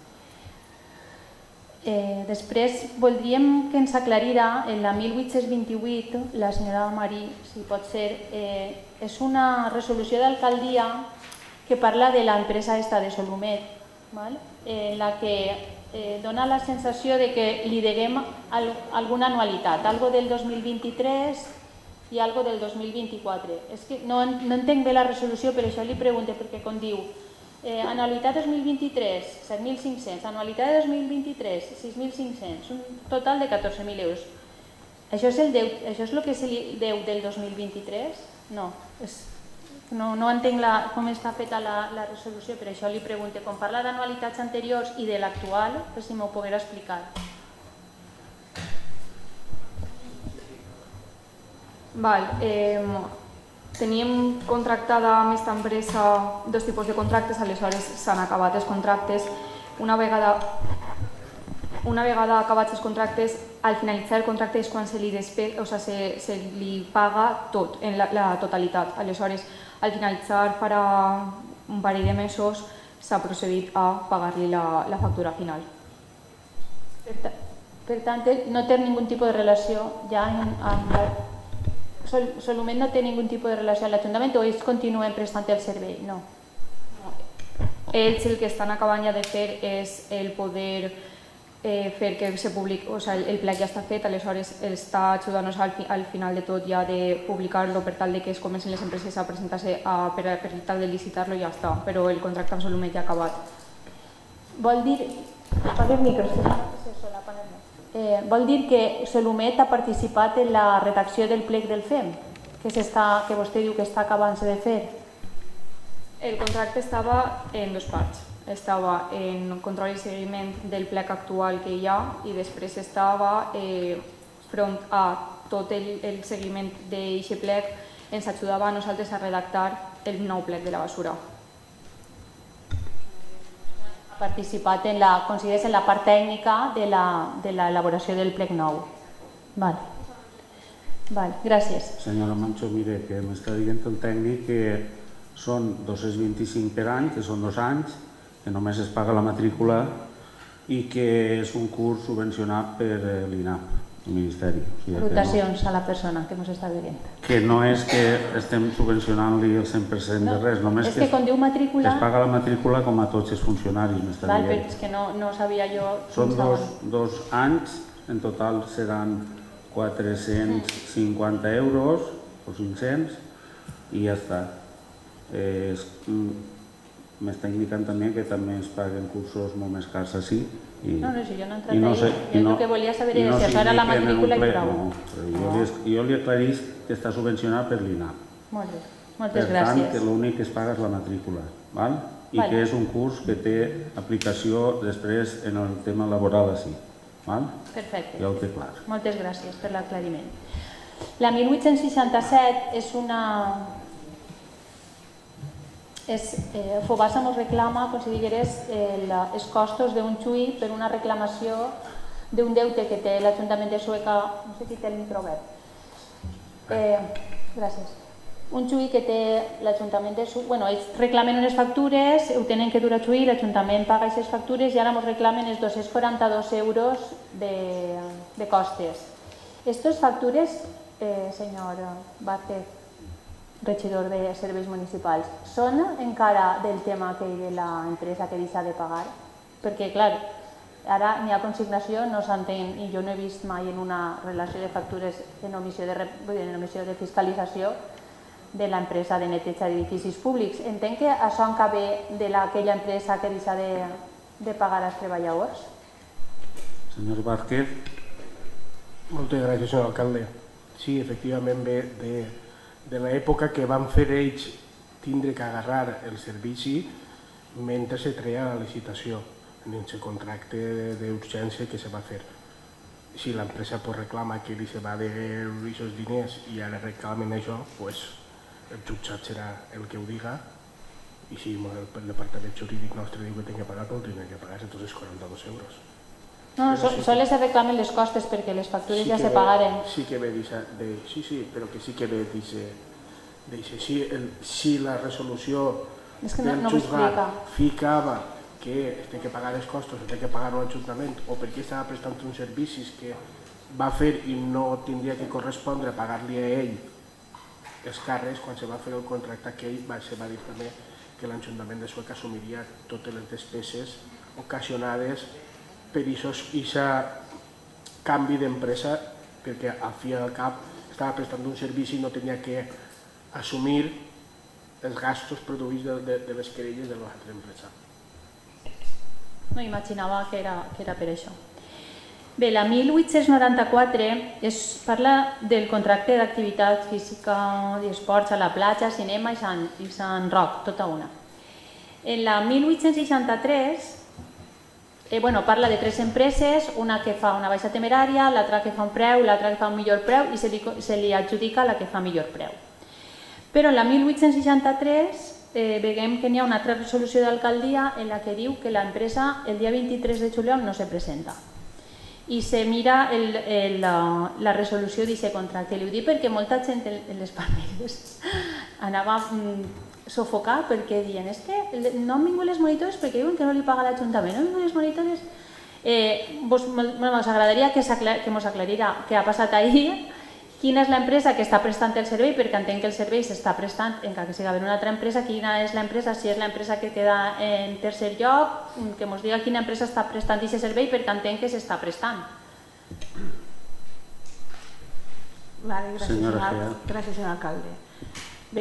Després voldríem que ens aclarira, en la 1828, la senyora Marí, si pot ser, és una resolució d'alcaldia que parla de l'empresa esta de Solumet, en la que dona la sensació de que li deguem alguna anualitat, algo del 2023 i algo del 2024. És que no entenc bé la resolució, per això li pregunto, perquè com diu anualitat 2023, 7.500, anualitat de 2023, 6.500, un total de 14.000 euros. Això és el que se li deu del 2023? No, no entenc com està feta la resolució, per això li pregunto. Quan parla d'anualitats anteriors i de l'actual, si m'ho poguera explicar. Teníem contractada amb aquesta empresa dos tipus de contractes, aleshores s'han acabat els contractes. Una vegada acabats els contractes, al finalitzar el contracte és quan se li paga tot, en la totalitat. Aleshores, al finalitzar farà un parell de mesos s'ha procedit a pagar-li la factura final. Per tant, no té ningun tipus de relació ja amb Solumet no té ningun tipus de relació amb l'Ajuntament o ells continuen prestant el servei? No. Ells el que estan acabant ja de fer és el poder fer que se publiqui, el plec ja està fet, aleshores està ajudant-nos al final de tot ja de publicar-lo per tal que es comencen les empreses a presentar-se per tal de licitar-lo i ja està, però el contracte amb Solumet ja ha acabat. Vol dir... Apaga el micro, vol dir que Solumet ha participat en la redacció del plec del FEM, que vostè diu que està acabant-se de fer? El contracte estava en dues parts. Estava en control i seguiment del plec actual que hi ha i després estava front a tot el seguiment d'aquest plec, ens ajudava a nosaltres a redactar el nou plec de la basura. Participat en la part tècnica de l'elaboració del plec nou. Gràcies. Senyora Mancho, mire, que m'està dient el tècnic que són 225 per any, que són 2 anys, que només es paga la matrícula i que és un curs subvencionat per l'INAP, el Ministeri. Rotacions a la persona que ens està veient. Que no és que estem subvencionant-li el 100% de res, només que quan diu matrícula... es paga la matrícula com a tots els funcionaris, m'està dient. És que no sabia jo... Són 2 anys, en total seran 450 euros o 500 i ja està. M'està indicant també que també es paguen cursos molt més cars així. No, si jo no he entrat ahí. Jo el que volia saber era si això era la matrícula i prou. Jo li aclarís que està subvencionat per l'INAP. Molt bé, moltes gràcies. Per tant, que l'únic que es paga és la matrícula. I que és un curs que té aplicació després en el tema laboral així. Perfecte. Ja ho té clar. Moltes gràcies per l'aclariment. La 1867 és una... Fobasa ens reclama, com si digués, els costos d'un xui per una reclamació d'un deute que té l'Ajuntament de Sueca. No sé si té el micro obert. Gràcies. Un xui que té l'Ajuntament de Sueca... Bueno, ells reclamen unes factures, ho tenen que dur a xui, l'Ajuntament paga aquestes factures i ara ens reclamen els 242 euros de costes. Aquestes factures, senyor Vázquez, regidor de serveis municipals, són encara del tema aquell de l'empresa que deixa de pagar? Perquè, clar, ara n'hi ha consignació, no s'entén, i jo no he vist mai en una relació de factures en omissió de fiscalització de l'empresa de neteja d'edificis públics. Entenc que això encara ve d'aquella empresa que deixa de pagar als treballadors? Senyor Vázquez. Moltes gràcies, senyor alcalde. Sí, efectivament ve de l'època que van fer ells tindre que agarrar el servici mentre se treia la licitació en el contracte d'urgència que se va fer. Si l'empresa reclama que li se va deure aquests diners i ara reclamen això, el jutjat serà el que ho diga i si el departament jurídic nostre diu que té que pagar, no tindrà que pagar els 42 euros. No, sols se reclamen les costes perquè les factures ja se pagaren. Sí que ve sí, però que sí que ve si la resolució del jutjat ficava que té que pagar els costos, té que pagar l'Ajuntament, o perquè estava prestant uns servicis que va fer i no tindria que correspondre a pagar-li a ell els càrrecs, quan se va fer el contracte aquell se va dir també que l'Ajuntament de Sueca assumiria totes les despeses ocasionades per aquest canvi d'empresa, perquè al fi i al cap estava prestant un servici i no tenia que assumir els gastos produïts de les querelles de l'altra empresa. No imaginava que era per això. Bé, la 1894 parla del contracte d'activitat física i esports a la platja, cinema i Sant Roc, tota una. En la 1863 parla de 3 empreses, una que fa una baixa temerària, l'altra que fa un preu, l'altra que fa un millor preu i se li adjudica la que fa millor preu. Però en la 1863 veiem que n'hi ha una altra resolució d'alcaldia en la que diu que l'empresa el dia 23 de juliol no se presenta. I se mira la resolució d'aquest contracte. Li ho dic perquè molta gent en les parelles anava sofocar perquè diuen que no han vingut les monitores perquè diuen que no li paga l'Ajuntament, no han vingut les monitores. Ens agradaria que ens aclarira què ha passat ahir, quina és l'empresa que està prestant el servei, perquè entenc que el servei s'està prestant, encara que sigui una altra empresa, quina és l'empresa, si és l'empresa que queda en tercer lloc, que ens diga quina empresa està prestant aquest servei, perquè entenc que s'està prestant. Gràcies, senyor alcalde. Bé,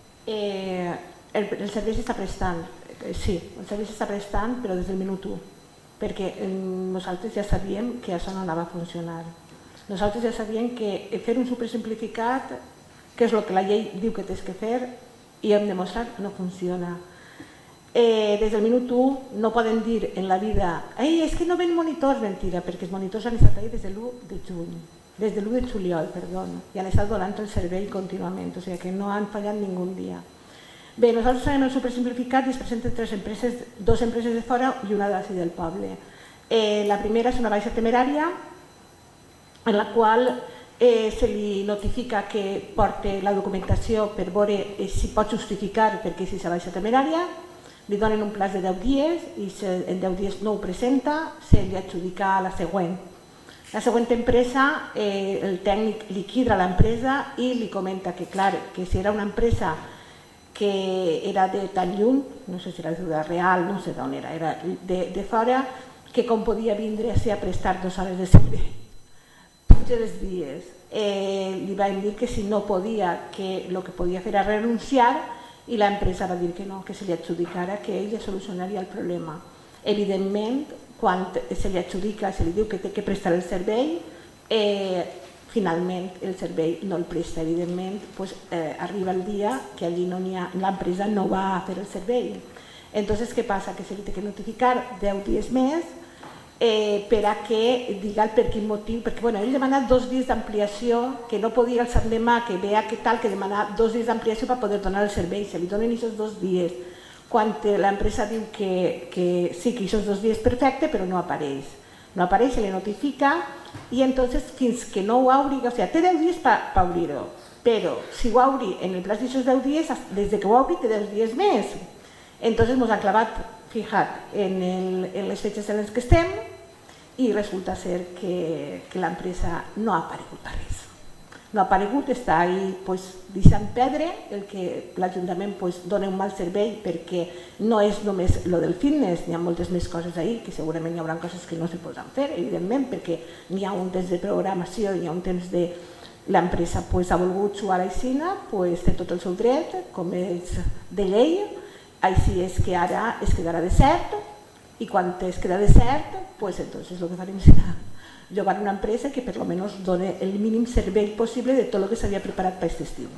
el servei s'està prestant, sí, el servei s'està prestant, però des del minut 1, perquè nosaltres ja sabíem que això no anava a funcionar. Nosaltres ja sabíem que fer un supersimplificat, que és el que la llei diu que tens que fer, i hem demostrat no funciona. Des del minut 1 no poden dir en la vida és que no ven monitors, mentira, perquè els monitors han estat ahí des de l'1 de juny. Des de l'1 de juliol, perdó, i han estat donant el servei contínuament, o sigui que no han fallat ningú dia. Bé, nosaltres sabem el supersimplificat i es presenten 3 empreses, 2 empreses de fora i una d'ací del poble. La primera és una baixa temerària, en la qual se li notifica que porta la documentació per veure si pot justificar perquè si s'ha baixat temerària, li donen un plaç de 10 dies i si en 10 dies no ho presenta, se li adjudica a la següent. La següent empresa, el tècnic liquida l'empresa i li comenta que, clar, que si era una empresa que era de tan lluny, no sé si era de Ciutat Real, no sé d'on era de fora, que com podia vindre a prestar 2 hores de servei. Tots els dies li van dir que si no podia, que el que podia fer era renunciar i l'empresa va dir que no, que se li adjudicara, que ella solucionaria el problema. Evidentment, quan se li adjudica, se li diu que té que prestar el servei, finalment el servei no el presta, evidentment, arriba el dia que allí l'empresa no va a fer el servei. Entonces, què passa? Que se li té que notificar 10 dies més per a que diga per quin motiu, perquè ell demana 2 dies d'ampliació, que no podia alçar demà, que vea que tal, que demana 2 dies d'ampliació per poder donar el servei, se li donen aquests 2 dies. Quan l'empresa diu que sí, que aquests 2 dies perfecte, però no apareix. No apareix, se li notifica i entonces fins que no ho obri, o sigui, té 10 dies per obrir-ho, però si ho obri en el plaç d'aquests 10 dies, des que ho obri té 10 dies més. Entonces ens han clavat, fijat, en les fetges en les que estem i resulta ser que l'empresa no ha aparegut per res. No ha aparegut, està ahí deixant perdre el que l'Ajuntament dona un mal servei, perquè no és només el del fitness, n'hi ha moltes més coses ahí, que segurament hi haurà coses que no se podran fer, evidentment, perquè n'hi ha un temps de programació, n'hi ha un temps de... L'empresa ha volgut jugar a l'aixina, té tot el seu dret, com és de llei, així és que ara es quedarà desert, i quan es queda desert, entonces el que farem serà llogar una empresa que per almenys doni el mínim servei possible de tot el que s'havia preparat per aquest estiu.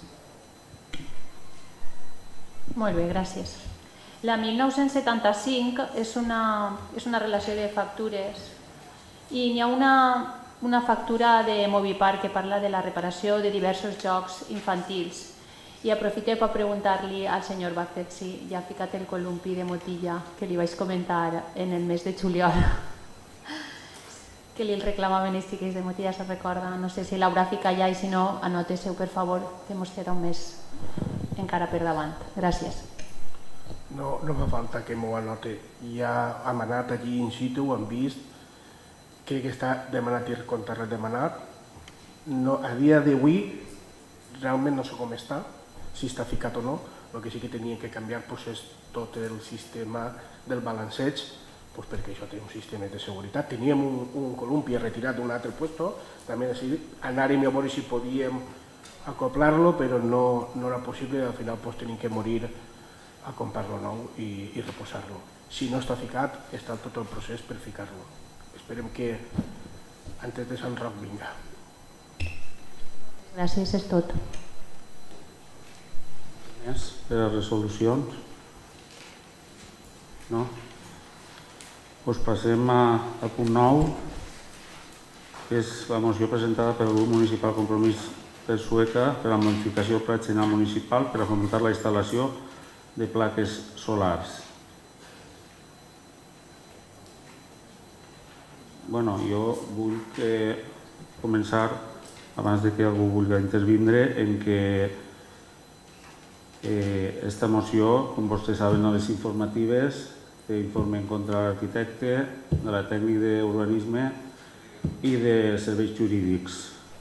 Molt bé, gràcies. La 1975 és una relació de factures i n'hi ha una factura de Movipar que parla de la reparació de diversos jocs infantils i aprofito per preguntar-li al senyor Vázquez si ja ha ficat el columpi de Motilla que li vaig comentar en el mes de juliol, que li reclamaven els tiquets de Motilla, se recorda. No sé si l'haurà ficat ja i si no, anoteu per favor, que ens queda un mes encara per davant. Gràcies. No fa falta que m'ho anote. Ja hem anat allí in situ, ho hem vist, crec que està demanat i compte res demanat. A dia d'avui realment no sé com està, si està ficat o no. El que sí que tenia que canviar és tot el sistema del balanceig, perquè això té un sistema de seguretat. Teníem un columpi retirat d'un altre lloc, també anàrem a veure si podíem acoplar-lo, però no era possible i al final tenim que morir a comprar-lo nou i reposar-lo. Si no està ficat, està tot el procés per ficar-lo. Esperem que antes de Sant Roc vinga. Gràcies, és tot. Més per a resolucions? No? Doncs passem al punt 9, que és la moció presentada pel grup municipal Compromís per Sueca per la modificació del pla general municipal per a fomentar la instal·lació de plaques solars. Jo vull començar, abans que algú vulgui intervindre, en que aquesta moció, com vostès saben a les informatives, informen contra l'arquitecte, de la tècnic d'urbanisme i de serveis jurídics.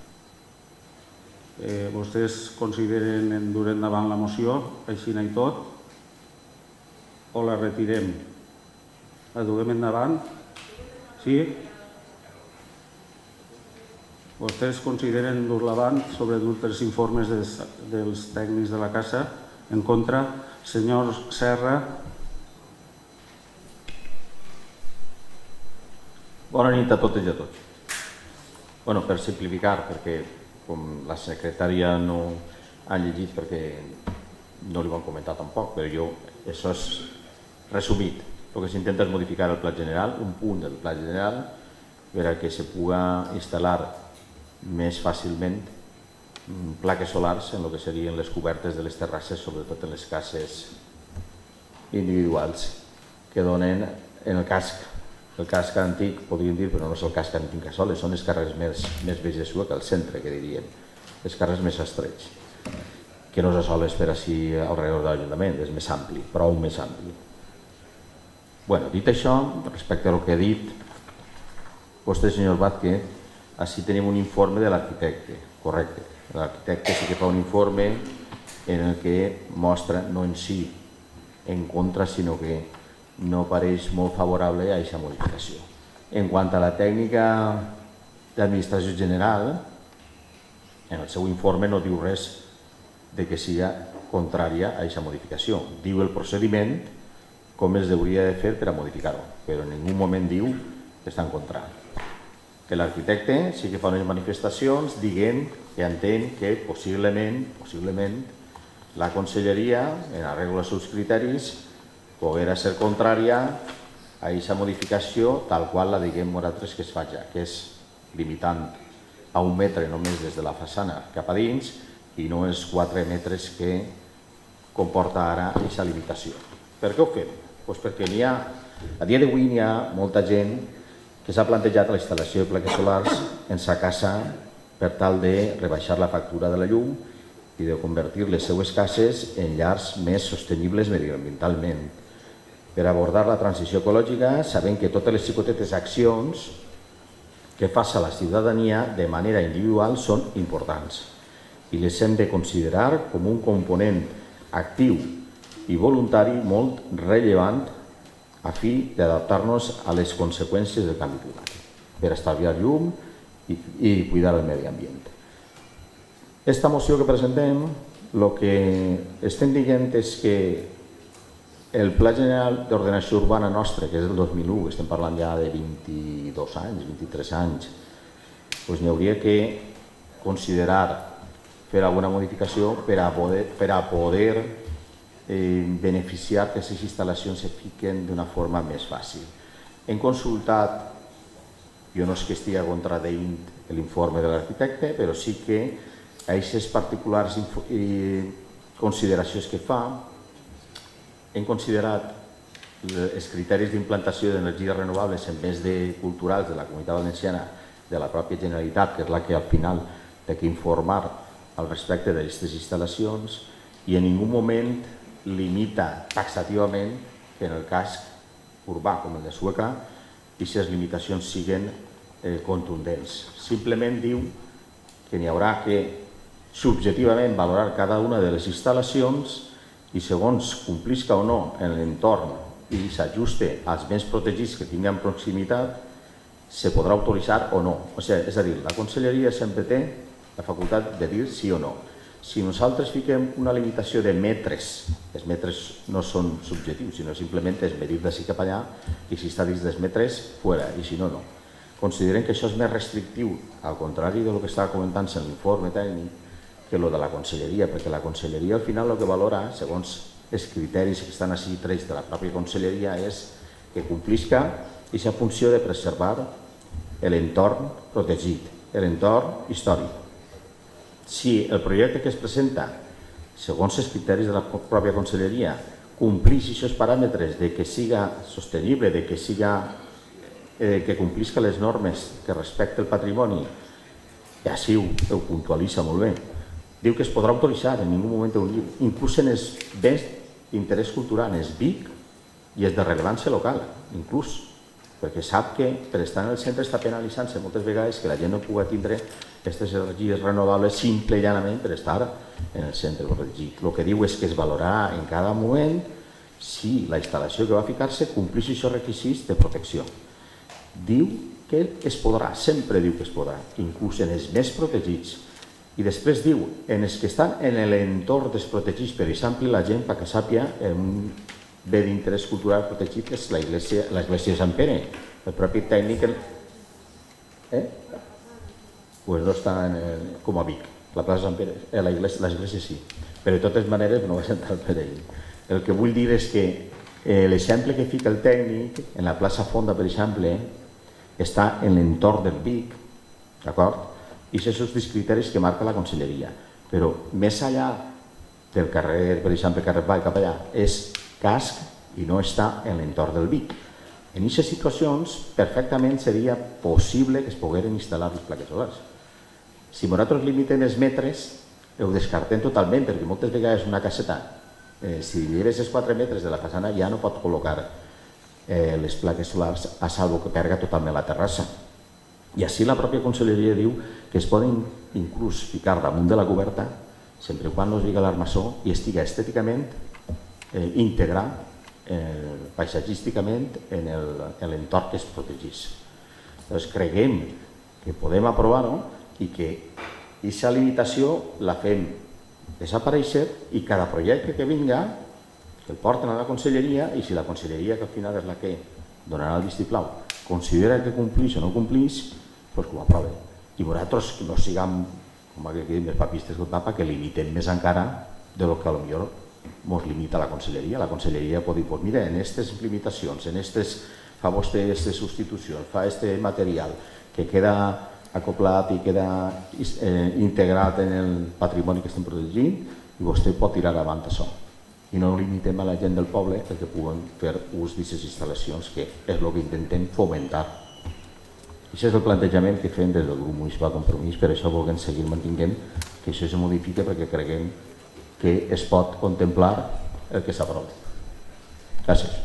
Vostès consideren dur endavant la moció, així i tot, o la retirem? La duem endavant? Sí? Vostès consideren dur-la endavant sobre els informes dels tècnics de la casa? En contra? Senyor Serra? Bona nit a totes i a tots. Per simplificar, perquè com la secretària no ha llegit perquè no li ho han comentat tampoc, però això és resumit. El que s'intenta és modificar el pla general, un punt del pla general, perquè se pugui instal·lar més fàcilment plaques solars en el que serien les cobertes de les terrasses, sobretot en les cases individuals, que donen, en el cas el casc antic, podríem dir, però no és el casc antic que soles, són els carrers més vells de Sueca, el centre, que diríem, els carrers més estrets, que no se soles per així alrededor de l'Ajuntament, és més ampli, prou més ampli. Bueno, dit això, respecte al que ha dit vostè, senyor Vázquez, així tenim un informe de l'arquitecte, correcte. L'arquitecte sí que fa un informe en el que mostra, no en si en contra, sinó que no pareix molt favorable a aquesta modificació. En quant a la tècnica d'administració general, en el seu informe no diu res de que siga contrària a aquesta modificació. Diu el procediment com es hauria de fer per a modificar-ho, però en ningú moment diu que està en contra. Que l'arquitecte sí que fa unes manifestacions dient que entén que possiblement la conselleria, en arreglo als seus criteris, poguera ser contrària a aquesta modificació tal qual la diguem nosaltres que es faci, que és limitant a 1 metre només des de la façana cap a dins i no els 4 metres que comporta ara aquesta limitació. Per què ho fem? Doncs perquè a dia d'avui n'hi ha molta gent que s'ha plantejat la instal·lació de plaques solars en sa casa per tal de rebaixar la factura de la llum i de convertir les seues cases en llars més sostenibles mediambientalment. Per abordar la transició ecològica, sabem que totes les xicotetes accions que faça la ciutadania de manera individual són importants i les hem de considerar com un component actiu i voluntari molt rellevant a fi d'adaptar-nos a les conseqüències del canvi climàtic, per estalviar llum i cuidar el medi ambient. Esta moció que presentem, el que estem dient és que el Pla General d'Ordenació Urbana nostre, que és del 2001, estem parlant ja de 22 anys, 23 anys, doncs n'hi hauria que considerar fer alguna modificació per a poder beneficiar que aquestes instal·lacions se fiquen d'una forma més fàcil. Hem consultat, jo no és que estigui contradient l'informe de l'arquitecte, però sí que a aquestes particulars consideracions que fa, hem considerat els criteris d'implantació d'energies renovables en vez de culturals de la Comunitat Valenciana, de la pròpia Generalitat, que és la que al final té que informar al respecte d'aquestes instal·lacions, i en ningú moment limita taxativament que en el casc urbà com el de Sueca aquestes limitacions siguin contundents. Simplement diu que n'hi haurà que subjectivament valorar cada una de les instal·lacions i segons complisca o no en l'entorn i s'ajuste als béns protegits que tinguin proximitat, se podrà autoritzar o no. És a dir, la conselleria sempre té la facultat de dir sí o no. Si nosaltres fiquem una limitació de metres, els metres no són subjectius, sinó simplement és medir d'ací cap allà i si està dins dels metres, fora, i si no, no. Considerem que això és més restrictiu, al contrari del que estava comentant en l'informe tècnic, que el de la conselleria, perquè la conselleria al final el que valora, segons els criteris que estan així trets de la pròpia conselleria, és que complisca aquesta funció de preservar l'entorn protegit, l'entorn històric. Si el projecte que es presenta, segons els criteris de la pròpia conselleria, complix aquests paràmetres de que siga sostenible, de que complisca les normes que respecta el patrimoni, i així ho puntualitza molt bé, diu que es podrà autoritzar en ningú moment, inclús en els béns d'interès cultural, els BIC i els de rellevància local, inclús, perquè sap que per estar en el centre està penalitzant-se moltes vegades que la gent no pugui tindre aquestes energies renovables simple i llanament per estar en el centre protegit. El que diu és que es valorarà en cada moment si la instal·lació que va ficar-se compleix aquests requisits de protecció. Diu que es podrà, sempre diu que es podrà, inclús en els més protegits. I després diu, en els que estan en l'entorn dels protegits, per exemple, la gent perquè sàpia un bé d'interès cultural protegit és l'església de Sant Pere. El propi tècnic no està com a Vic, la plaça Sant Pere, l'església sí, però de totes maneres no vaig entrar per ell. El que vull dir és que l'exemple que fica el tècnic en la plaça Fonda, per exemple, està en l'entorn del Vic, d'acord? I aquests són els criteris que marca la conselleria. Però més enllà del carrer, per exemple, carrer Vall cap allà, és casc i no està en l'entorn del Vic. En aquestes situacions, perfectament seria possible que es pogueren instal·lar les plaques solars. Si nosaltres limitem els metres, ho descartem totalment, perquè moltes vegades una caseta, si lleves els 4 metres de la façana, ja no pot col·locar les plaques solars a salvo que perga totalment la terrassa. I així la pròpia conselleria diu que es poden inclús ficar damunt de la coberta sempre quan no es diga l'armaçó i estiga estèticament integrat paisatgísticament en l'entorn que es protegís. Llavors creguem que podem aprovar-ho i que aquesta limitació la fem desaparèixer i cada projecte que vinga el porten a la conselleria i si la conselleria, que al final és la que donarà el vistiplau, considera que complix o no complix, doncs que ho aprova. I nosaltres no siguem, com que quedin més papistes que el papa, que limitem més encara del que potser ens limita la conselleria. La conselleria pot dir, mira, en aquestes limitacions, en aquestes, fa vostè aquestes substitucions, fa aquest material que queda acoplat i queda integrat en el patrimoni que estem protegint i vostè pot tirar avant això. I no limitem a la gent del poble perquè puguen fer ús d'aquestes instal·lacions, que és el que intentem fomentar. Això és el plantejament que fem des del grup municipal Compromís, per això volem seguir mantinguent que això es modifica perquè creguem que es pot contemplar el que s'aprova. Gràcies.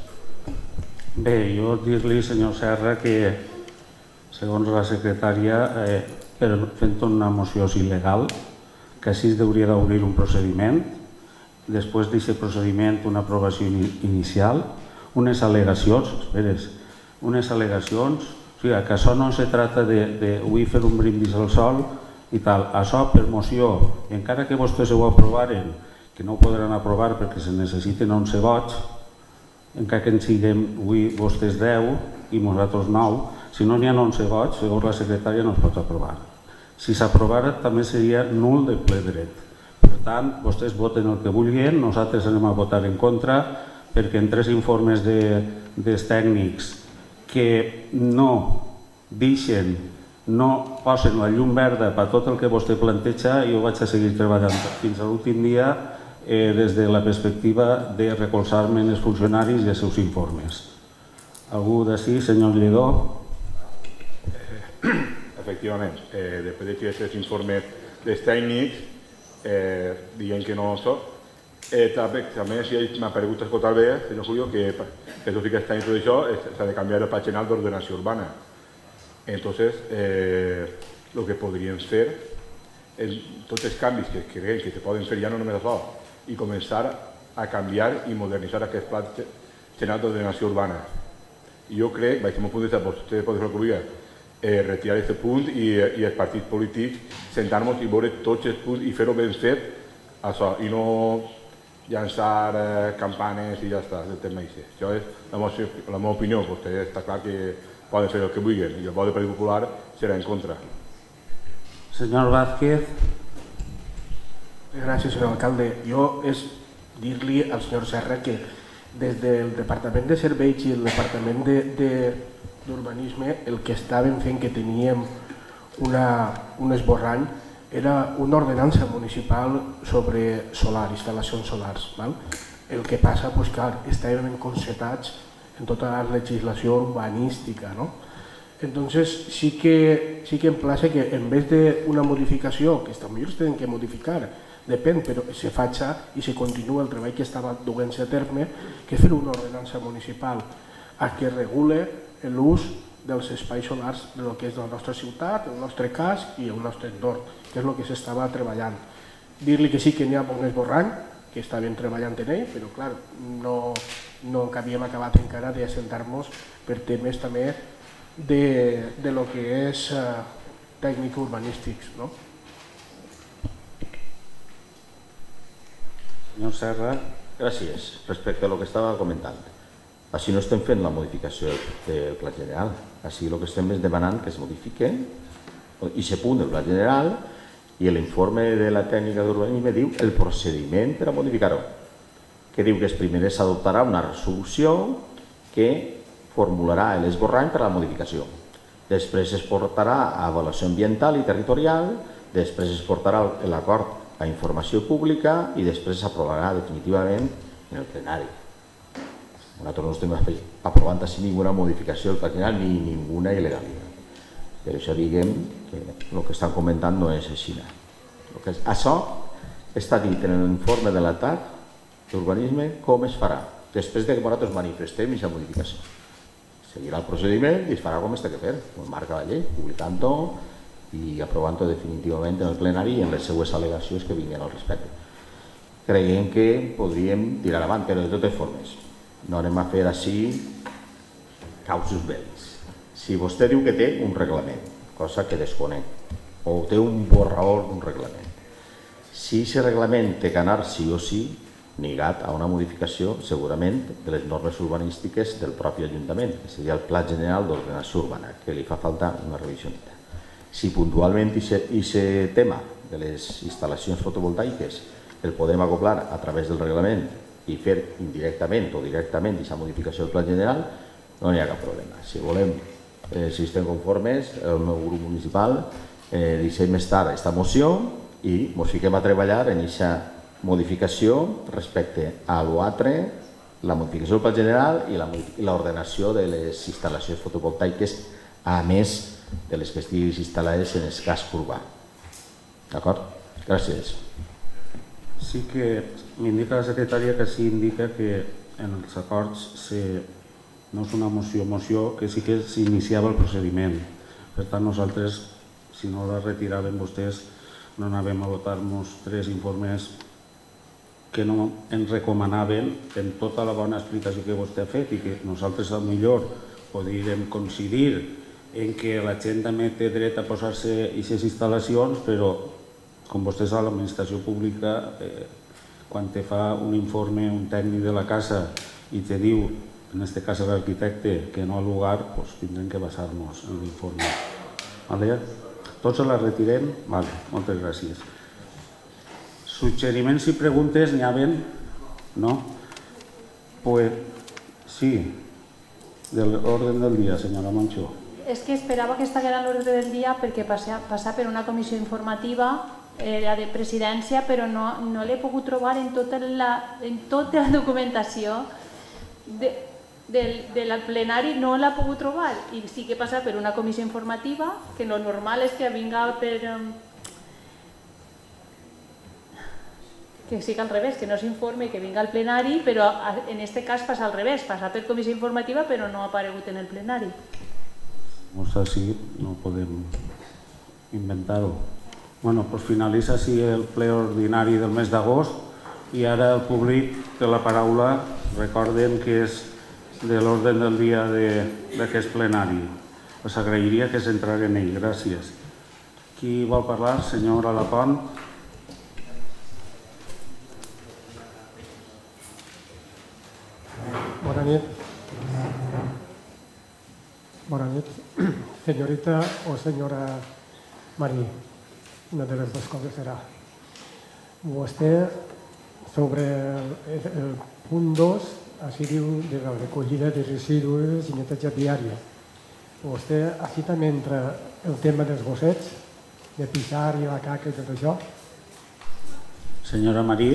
Bé, jo dir-li, senyor Serra, que segons la secretària, fent una moció il·legal, que així hauria d'obrir un procediment, després d'aquest procediment una aprovació inicial, unes al·legacions, unes al·legacions, o sigui, que això no se tracta de vull fer un brindis al sol i tal, això per moció, i encara que vostès ho aprovaren, que no ho podran aprovar perquè se necessiten 11 vots, encara que en siguem avui vostès 10 i nosaltres 9, si no n'hi ha 11 vots, segons la secretària no es pot aprovar. Si s'aprovara també seria nul de ple dret. Per tant, vostès voten el que vulguin, nosaltres anem a votar en contra perquè en 3 informes dels tècnics que no deixen, no posen la llum verda per tot el que vostè planteja, jo vaig a seguir treballant fins a l'últim dia des de la perspectiva de recolzar-me en els funcionaris i els seus informes. Algú d'ací, senyor Lledó? Efectivament, després d'aquests informes dels tècnics, dient que no soc, també si m'ha preguntat escoltar bé, senyor Julio, que tot i que està en tot això s'ha de canviar el Pla General d'Ordenació Urbana. Entonces, el que podríem fer és tots els canvis que creiem que se poden fer ja no només això, i començar a canviar i modernitzar aquest Pla General d'Ordenació Urbana. Jo crec, vaig ser un punt de vista, vostè pot fer el que vulgui, retirar aquest punt i els partits polítics sentar-nos i veure tots els punts i fer-ho ben fet, això, i no llançar campanes i ja està, del tema això. Això és la meva opinió, vostè està clar que poden fer el que vulguin i el vot del Partit Popular serà en contra. Senyor Vázquez. Gràcies, senyor alcalde. Jo és dir-li al senyor Serra que des del Departament de Serveis i el Departament d'Urbanisme el que estàvem fent, que teníem un esborrany, era una ordenança municipal sobre solar, instal·lacions solars. El que passa, doncs clar, estàvem enconcetats en tota la legislació urbanística. Entonces sí que emplaça que en vez d'una modificació, que també es tenen que modificar, depèn, però se faci i se continua el treball que estava duent-se a terme, que fer una ordenança municipal a que regule l'ús dels espais solars del que és la nostra ciutat, el nostre casc i el nostre entorn, que és el que s'estava treballant. Dir-li que sí que n'hi ha un esborrany, que estàvem treballant en ell, però clar, no havíem acabat encara d'assentar-nos per temes també de lo que és tècnics urbanístics. Senyor Serra. Gràcies. Respecte a lo que estava comentant, així no estem fent la modificació del Pla General, així el que estem demanant que es modifique i se punt del Pla General i l'informe de la tècnica d'urbanisme diu el procediment per a modificar-ho, que diu que primer s'adoptarà una resolució que formularà l'esborrany per a la modificació. Després es portarà a avaluació ambiental i territorial, després es portarà l'acord a informació pública i després s'aprovarà definitivament en el plenari. Nosaltres no estem aprovant així ninguna modificació del pla general ni ninguna il·legalitat. Per això diguem que el que estan comentant no és així. Això està dit en l'informe de l'atac d'urbanisme com es farà, després que nosaltres manifestem aquesta modificació. Seguirà el procediment i es farà com es té que fer, com marca la llei, publicant-ho i aprovant-ho definitivament en el plenari i en les seues al·legacions que vinguin al respecte. Creiem que podríem tirar avant, però de totes formes no anem a fer així causos bells. Si vostè diu que té un reglament, cosa que desconec, o té un borrador d'un reglament, si aquest reglament té que anar sí o sí lligat a una modificació segurament de les normes urbanístiques del propi Ajuntament, que seria el Pla General d'Ordenació Urbana, que li fa falta una revisió. Si puntualment aquest tema de les instal·lacions fotovoltaiques el podem acoplar a través del reglament i fer indirectament o directament aquesta modificació del Pla General, no hi ha cap problema. Si volem, si estem conformes, el meu grup municipal deixem estar aquesta moció i ens fiquem a treballar en aquesta modificació respecte a l'altre, la modificació del Pla General i l'ordenació de les instal·lacions fotovoltaiques, a més de les que estiguin instal·lades en el casc urbà. D'acord? Gràcies. Sí que m'indica la secretària que sí indica que en els acords no és una moció, que sí que s'iniciava el procediment. Per tant, nosaltres, si no la retiraven vostès, no anàvem a votar-nos 3 informes que no ens recomanaven en tota la bona explicació que vostè ha fet i que nosaltres potser podríem coincidir en què la gent també té dret a posar-se aquestes instal·lacions, però com vostè sap, l'administració pública, quan te fa un informe, un tècnic de la casa i te diu, en aquest cas l'arquitecte, que no ha lugar, doncs tindrem que basar-nos en l'informe. Tots la retirem? Moltes gràcies. Suggeriments i preguntes n'hi havien? No? Pues sí, de l'ordre del dia, senyora Moncho. És que esperava que estigués a l'ordre del dia perquè passar per una comissió informativa de presidència, però no l'he pogut trobar en tota la documentació del plenari, no l'he pogut trobar. I sí que passa per una comissió informativa, que lo normal és que vinga que sigui al revés, que no s'informe i que vinga al plenari, però en aquest cas passa al revés, passa per comissió informativa però no ha aparegut en el plenari. Així no podem inventar-ho. Bueno, doncs finalitza així el ple ordinari del mes d'agost i ara el públic té la paraula. Recorden que és de l'ordre del dia d'aquest plenari. Els agrairia que s'entraren en ell. Gràcies. Qui vol parlar? Senyora Lapont. Bona nit. Bona nit. Señorita o senyora Marí, una de les dues coses serà. Vostè, sobre el punt 2, així diu de la recollida de residus i neteja diària. Vostè així també entra el tema dels gossets, de pixar i la caca i tot això? Senyora Marí.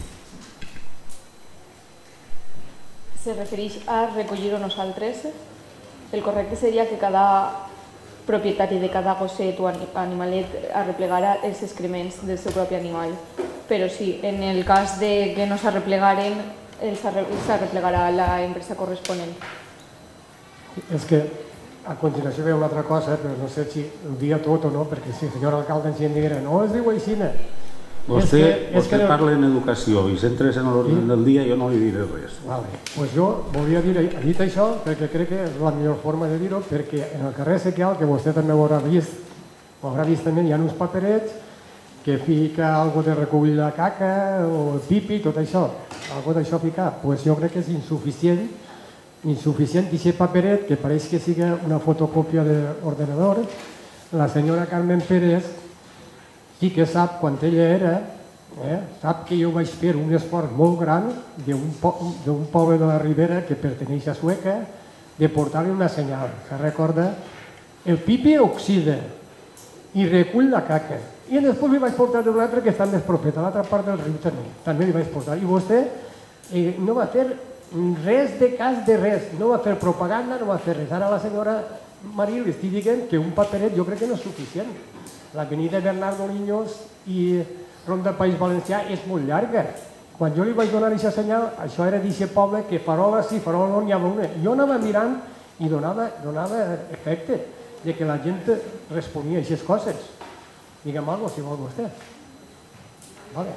Se refereix a recollir-ho nosaltres. El correcte seria que cada propietari de cada gosset o animalet arreplegara els excrements del seu propi animal. Però sí, en el cas de que no s'arreplegaren, s'arreplegarà la empresa corresponent. És que a continuació ve una altra cosa, però no sé si ho dia tot o no, perquè si el senyor alcalde ens diguera no es diu així. Vostè parla en educació i si entres en l'ordre del dia jo no li diré res. Doncs jo volia dir això perquè crec que és la millor forma de dir-ho, perquè en el carrer Sequial, que vostè també ho haurà vist també, hi ha uns paperets que fica algo de recollir la caca o el pipi, tot això, algo d'això ficar. Doncs jo crec que és insuficient aquest paperet, que pareix que sigui una fotocòpia d'ordenador. La senyora Carmen Pérez sí que sap, quan ella era, sap que jo vaig fer un esforç molt gran d'un poble de la Ribera que perteneix a Sueca, de portar-li una senyal. Se recorda? El pipi oxida i recull la caca. I després li vaig portar un altre que està més propet, a l'altra part del riu també li vaig portar. I vostè no va fer res de cas de res, no va fer propaganda, no va fer res. Ara la senyora Marí li estic dient que un paperet jo crec que no és suficient. L'avenida Bernardo Niños i Ronda País Valencià és molt llarga. Quan jo li vaig donar aquest senyal, això era d'aquest poble que farola sí, farola no, n'hi havia una. Jo anava mirant i donava efecte de que la gent responia a aquestes coses. Digue'm alguna cosa, si vol vostè. Vale.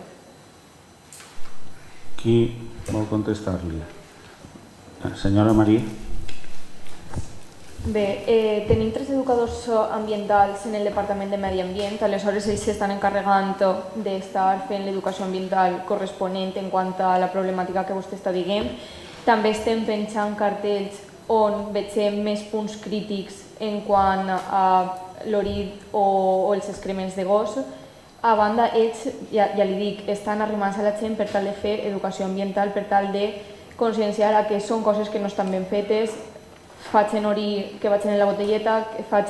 Qui vol contestar-li? Senyora Marí. Bé, tenim 3 educadors ambientals en el Departament de Medi Ambient, aleshores ells s'estan encarregant d'estar fent l'educació ambiental corresponent en quant a la problemàtica que vostè està dient. També estem penjant cartells on vegem més punts crítics en quant a l'orit o els excrements de gos. A banda, ells, ja li dic, estan arrimant-se a la gent per tal de fer educació ambiental, per tal de conscienciar a que són coses que no estan ben fetes, facin orir que vagin en la botelleta,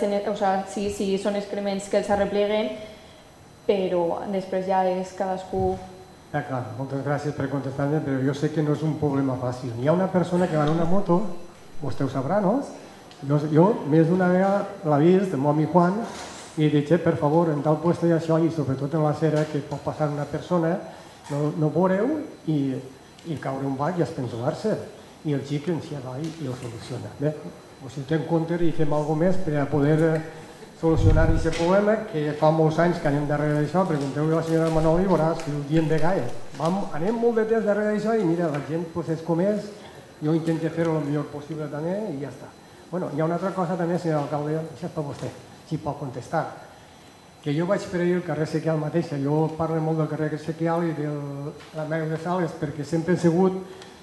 si són excrements que els arrepleguen, però després ja és cadascú... Ja, clar, moltes gràcies per contestar-me, però jo sé que no és un problema fàcil. Hi ha una persona que va en una moto, vostè ho sabrà, no? Jo més d'una vegada l'he vist, el meu amic Juan, i he dit, per favor, en tal puesto i això, i sobretot en la cera, que pot passar una persona, no veureu i caure un bac i espensolar-se. I el xic ens hi va i ho soluciona. Bé, ho tenim en compte i fem alguna més per a poder solucionar aquest problema, que fa molts anys que anem darrere d'això. Pregunteu-li a la senyora Manoli i veuràs que ho diem de gaire. Anem molt de temps darrere d'això i mira, la gent és com és, jo intento fer-ho el millor possible també i ja està. Bueno, hi ha una altra cosa també, senyor alcalde, això és per vostè, si pot contestar. Que jo vaig per ahir al carrer Sequial mateix, jo parlo molt del carrer Sequial i de la Meu de Sales perquè sempre han sigut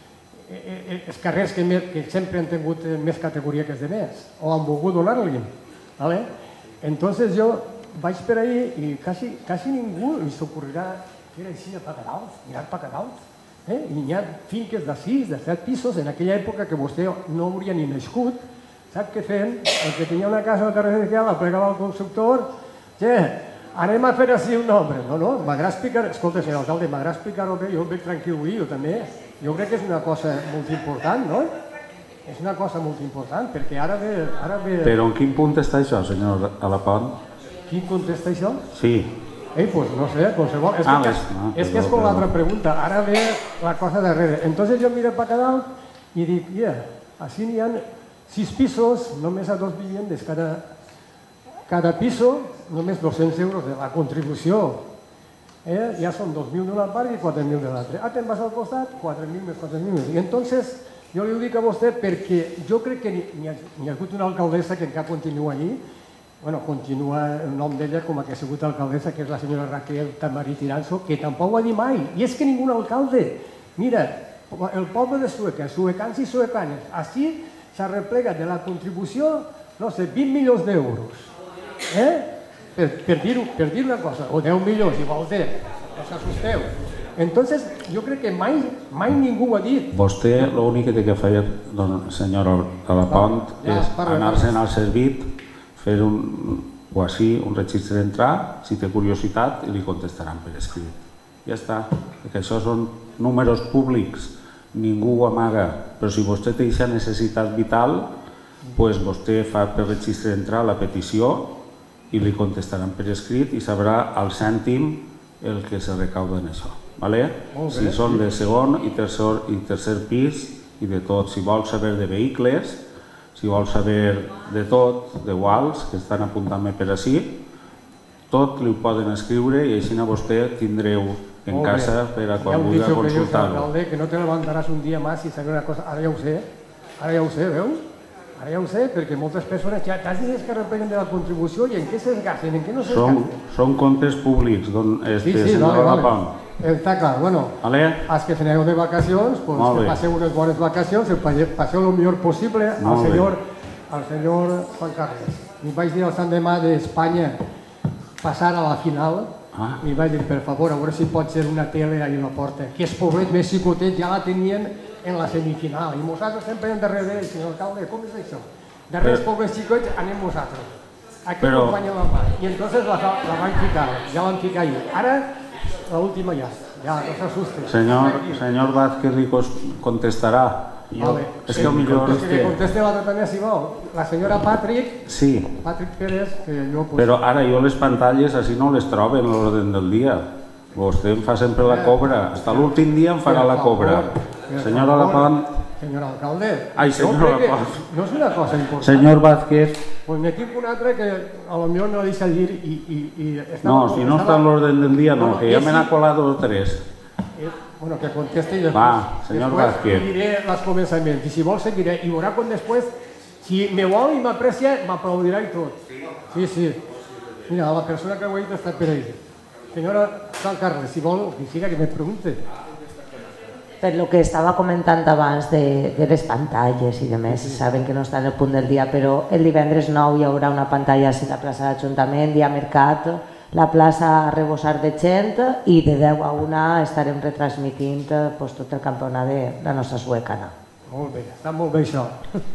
els carrers que sempre han tingut més categoria que els demés, o han volgut donar-li. Entonces jo vaig per ahir i quasi ningú li s'ocorrirà fer així a Pacadals, mirar Pacadals. I hi ha finques de 6, de 7 pisos, en aquella època que vostè no hauria ni nascut. Sap què feien? El que tenia una casa al carrer de Sequial, la plegava al constructor, anem a fer així un nombre. No, m'agrada explicar, escolta, senyor alcalde, m'agrada explicar-ho bé, jo el veig tranquil jo també. Jo crec que és una cosa molt important, no? És una cosa molt important, perquè ara ve... Però en quin punt està això, senyor Alapont? Quin punt està això? Sí. Pues no sé, qualsevol... És que és com l'altra pregunta, ara ve la cosa darrere. Entonces jo miro per cada dalt i dic, així n'hi ha 6 pisos, només a 2 vivendes cada piso, només 200 euros de la contribució. Ja són 2.000 d'una part i 4.000 de l'altra. Te'n vas al costat, 4.000 més 4.000 més. I entonces jo li ho dic a vostè perquè jo crec que n'hi ha hagut una alcaldessa que encara continua allí, continua el nom d'ella com que ha sigut alcaldessa, que és la senyora Raquel Tamarí Tiranzo, que tampoc ho ha dit mai. I és que ningú alcalde. Mira, el poble de Sueca, suecans i suecanes, així s'arreplega de la contribució, no sé, 20 milions d'euros. Per dir una cosa, o 10 milions, igual té, no s'assusteu. Entonces, jo crec que mai ningú ho ha dit. Vostè l'únic que té que fer, senyor Alapont, és anar-se'n al servit, fer un registre d'entrar, si té curiositat, i li contestaran per escrit. Ja està, perquè això són números públics, ningú ho amaga, però si vostè té aquesta necessitat vital, doncs vostè fa per registre d'entrar la petició i li contestaran per escrit i sabrà al cèntim el que se recauda en això. Si són de segon i tercer pis i de tot, si vol saber de vehicles, si vol saber de tot, de guals, que estan apuntant-me per ací, tot li ho poden escriure i així vostè tindreu en casa per a quan vulgui consultar-ho. Que no te levantaràs un dia més i saber una cosa, ara ja ho sé, veus? Ara ja ho sé, perquè moltes persones ja t'has diners que repleguen de la contribució i en què se'ls gasten, en què no se'ls gasten? Són comptes públics, senyor Alapont. Està clar, els que aneu de vacacions, que passeu unes bones vacacions, passeu el millor possible al senyor Juan Carles. Li vaig dir al Sant Demà d'Espanya passar a la final, li vaig dir, per favor, a veure si pot ser una tele a la porta, que els pobrets més xicotets ja la tenien en la semifinal, i nosaltres sempre anem darrere d'ell, senyor alcalde, com és això? Darrere els pobres xicots anem nosaltres. Aquí no guanya la mà. I entonces la van ficar, ja l'han ficat ahir. Ara, l'última ja Ja, no s'assuste. Senyor Vázquez li contestarà. És que millor... Que conteste l'altre també, si vol. La senyora Patrick Pérez, que jo... Però ara jo les pantalles així no les trobo en l'ordre del dia. Vostè em fa sempre la cobra. Hasta l'últim dia em farà la cobra. Senyora Lapont... Senyor alcalde... Ai, senyor Lapont... No és una cosa important. Senyor Vázquez... Pues m'equipo un altre que a lo millor no deixa dir i... No, si no està en l'ordre del dia no, que ja me n'ha colat 2 o 3. Bueno, que conteste i després... Va, senyor Vázquez. Després diré els començaments i si vol seguiré i veurà com després, si me vol i m'aprecia, m'aplaudirà i tot. Sí. Mira, la persona que ho ha dit està per ahí. Senyora Sant Carles, si vol, que siga que me pregunte. Per lo que estava comentant abans de les pantalles i demés, saben que no està en el punt del dia, però el divendres 9 hi haurà una pantalla a la plaça de l'Ajuntament, dia Mercat, la plaça a rebossar de gent i de 10 a 1 estarem retransmitint tot el campionat de la nostra suecana. Molt bé, està molt bé això.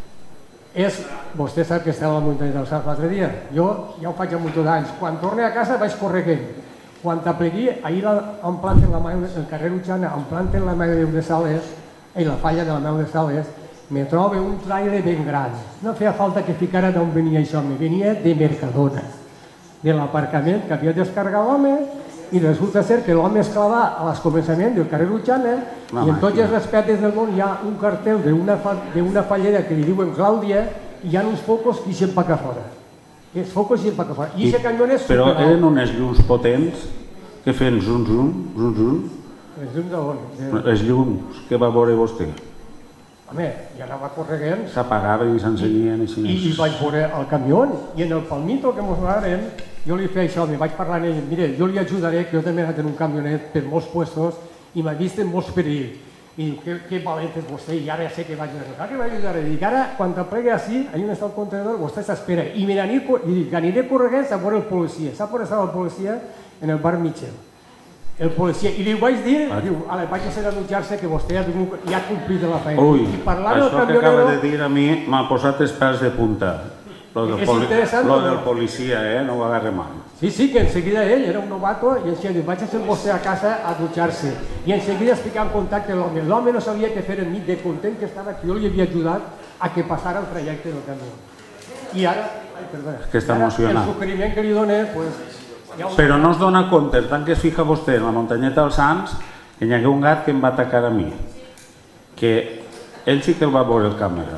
Vostè sap que estava a la muntanya del Salt l'altre dia. Jo ja ho faig a munt d'anys. Quan torne a casa vaig corregent. Quan t'aplegui, ahir em planten la mà, el carrer Utxana, em planten la mà de Sales, i la falla de la mà de Sales, me trobo un trailer ben gran. No feia falta que ficara d'on venia això, me venia de Mercadona, de l'aparcament que havia descarregat l'home, i resulta ser que l'home es clava a l'escomençament del carrer Utxana i en tots els respectes del món hi ha un cartel d'una fallera que li diuen Clàudia i hi ha uns focus que ixen pa que fora. Els focus ixen pa que fora. I aquest camió és però eren unes llums potents que feien zum, zum, zum, zum. Els llums d'on? Els llums que va veure vostè. Home, ja anava corregent. S'apagaven i s'encenien. I vaig veure el camió i en el palmito que mos donarem jo li feia això, me vaig parlar amb ell, mire, jo li ajudaré, que jo també he anat en un camionet per molts puestos i m'ha vist en molts perills. I diu, que valent és vostè, i ara ja sé que va ajudar. Clar que va ajudar, i dic, ara, quan t'aplegui així, allà on està el contenedor, vostè s'espera. I aniré corregent a veure el policia. Sap on estava el policia? En el bar Mitchell. El policia. I li vaig dir, vaig a ser anunciar-se que vostè ja ha complit la feina. Ui, això que acaba de dir a mi m'ha posat els pèls de punta. Lo del policia, no ho agarre mal. Sí, que enseguida ell era un novato i ens diu, vaig a ser vostè a casa a dutxar-se. I enseguida es fica en contacte l'home. L'home no sabia què fer en mi, de content que estava, que jo li havia ajudat a que passara el trajecte del camió. I ara, que està emocionat. El suggeriment que li doné, però no es dona compte, tant que es fica vostè en la muntanyeta dels Sants, que hi hagué un gat que em va atacar a mi. Que ell sí que el va veure el càmera.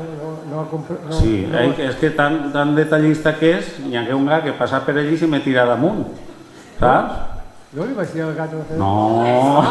Sí, és que tan detallista que és, hi hagué un gat que passa per allí i se me tira damunt, saps? Jo li vaig dir al gat... No!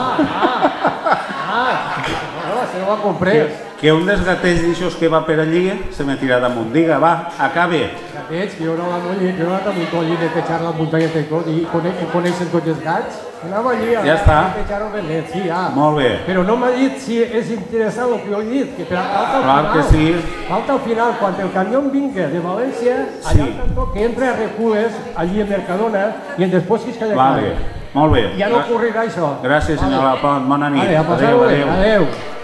Se no va comprès. Que un dels gatets d'aixòs que va per allí se me tira damunt. Diga, va, acabe. Gatets, que jo no la molli, que jo no la molli de tejar la muntanyeta i tot, i coneixen tots els gats. Anava allí a tejar-ho ben net, sí, ja. Molt bé. Però no m'ha dit si és interessant el que jo he dit, que clar que sí. Falta al final, quan el camió vinga de València, allà al cantó que entra a Recules, allí a Mercadona, i després que es calla clar. Molt bé. Ja no ocorrirà això. Gràcies, senyor Lapont. Bona nit. Adéu.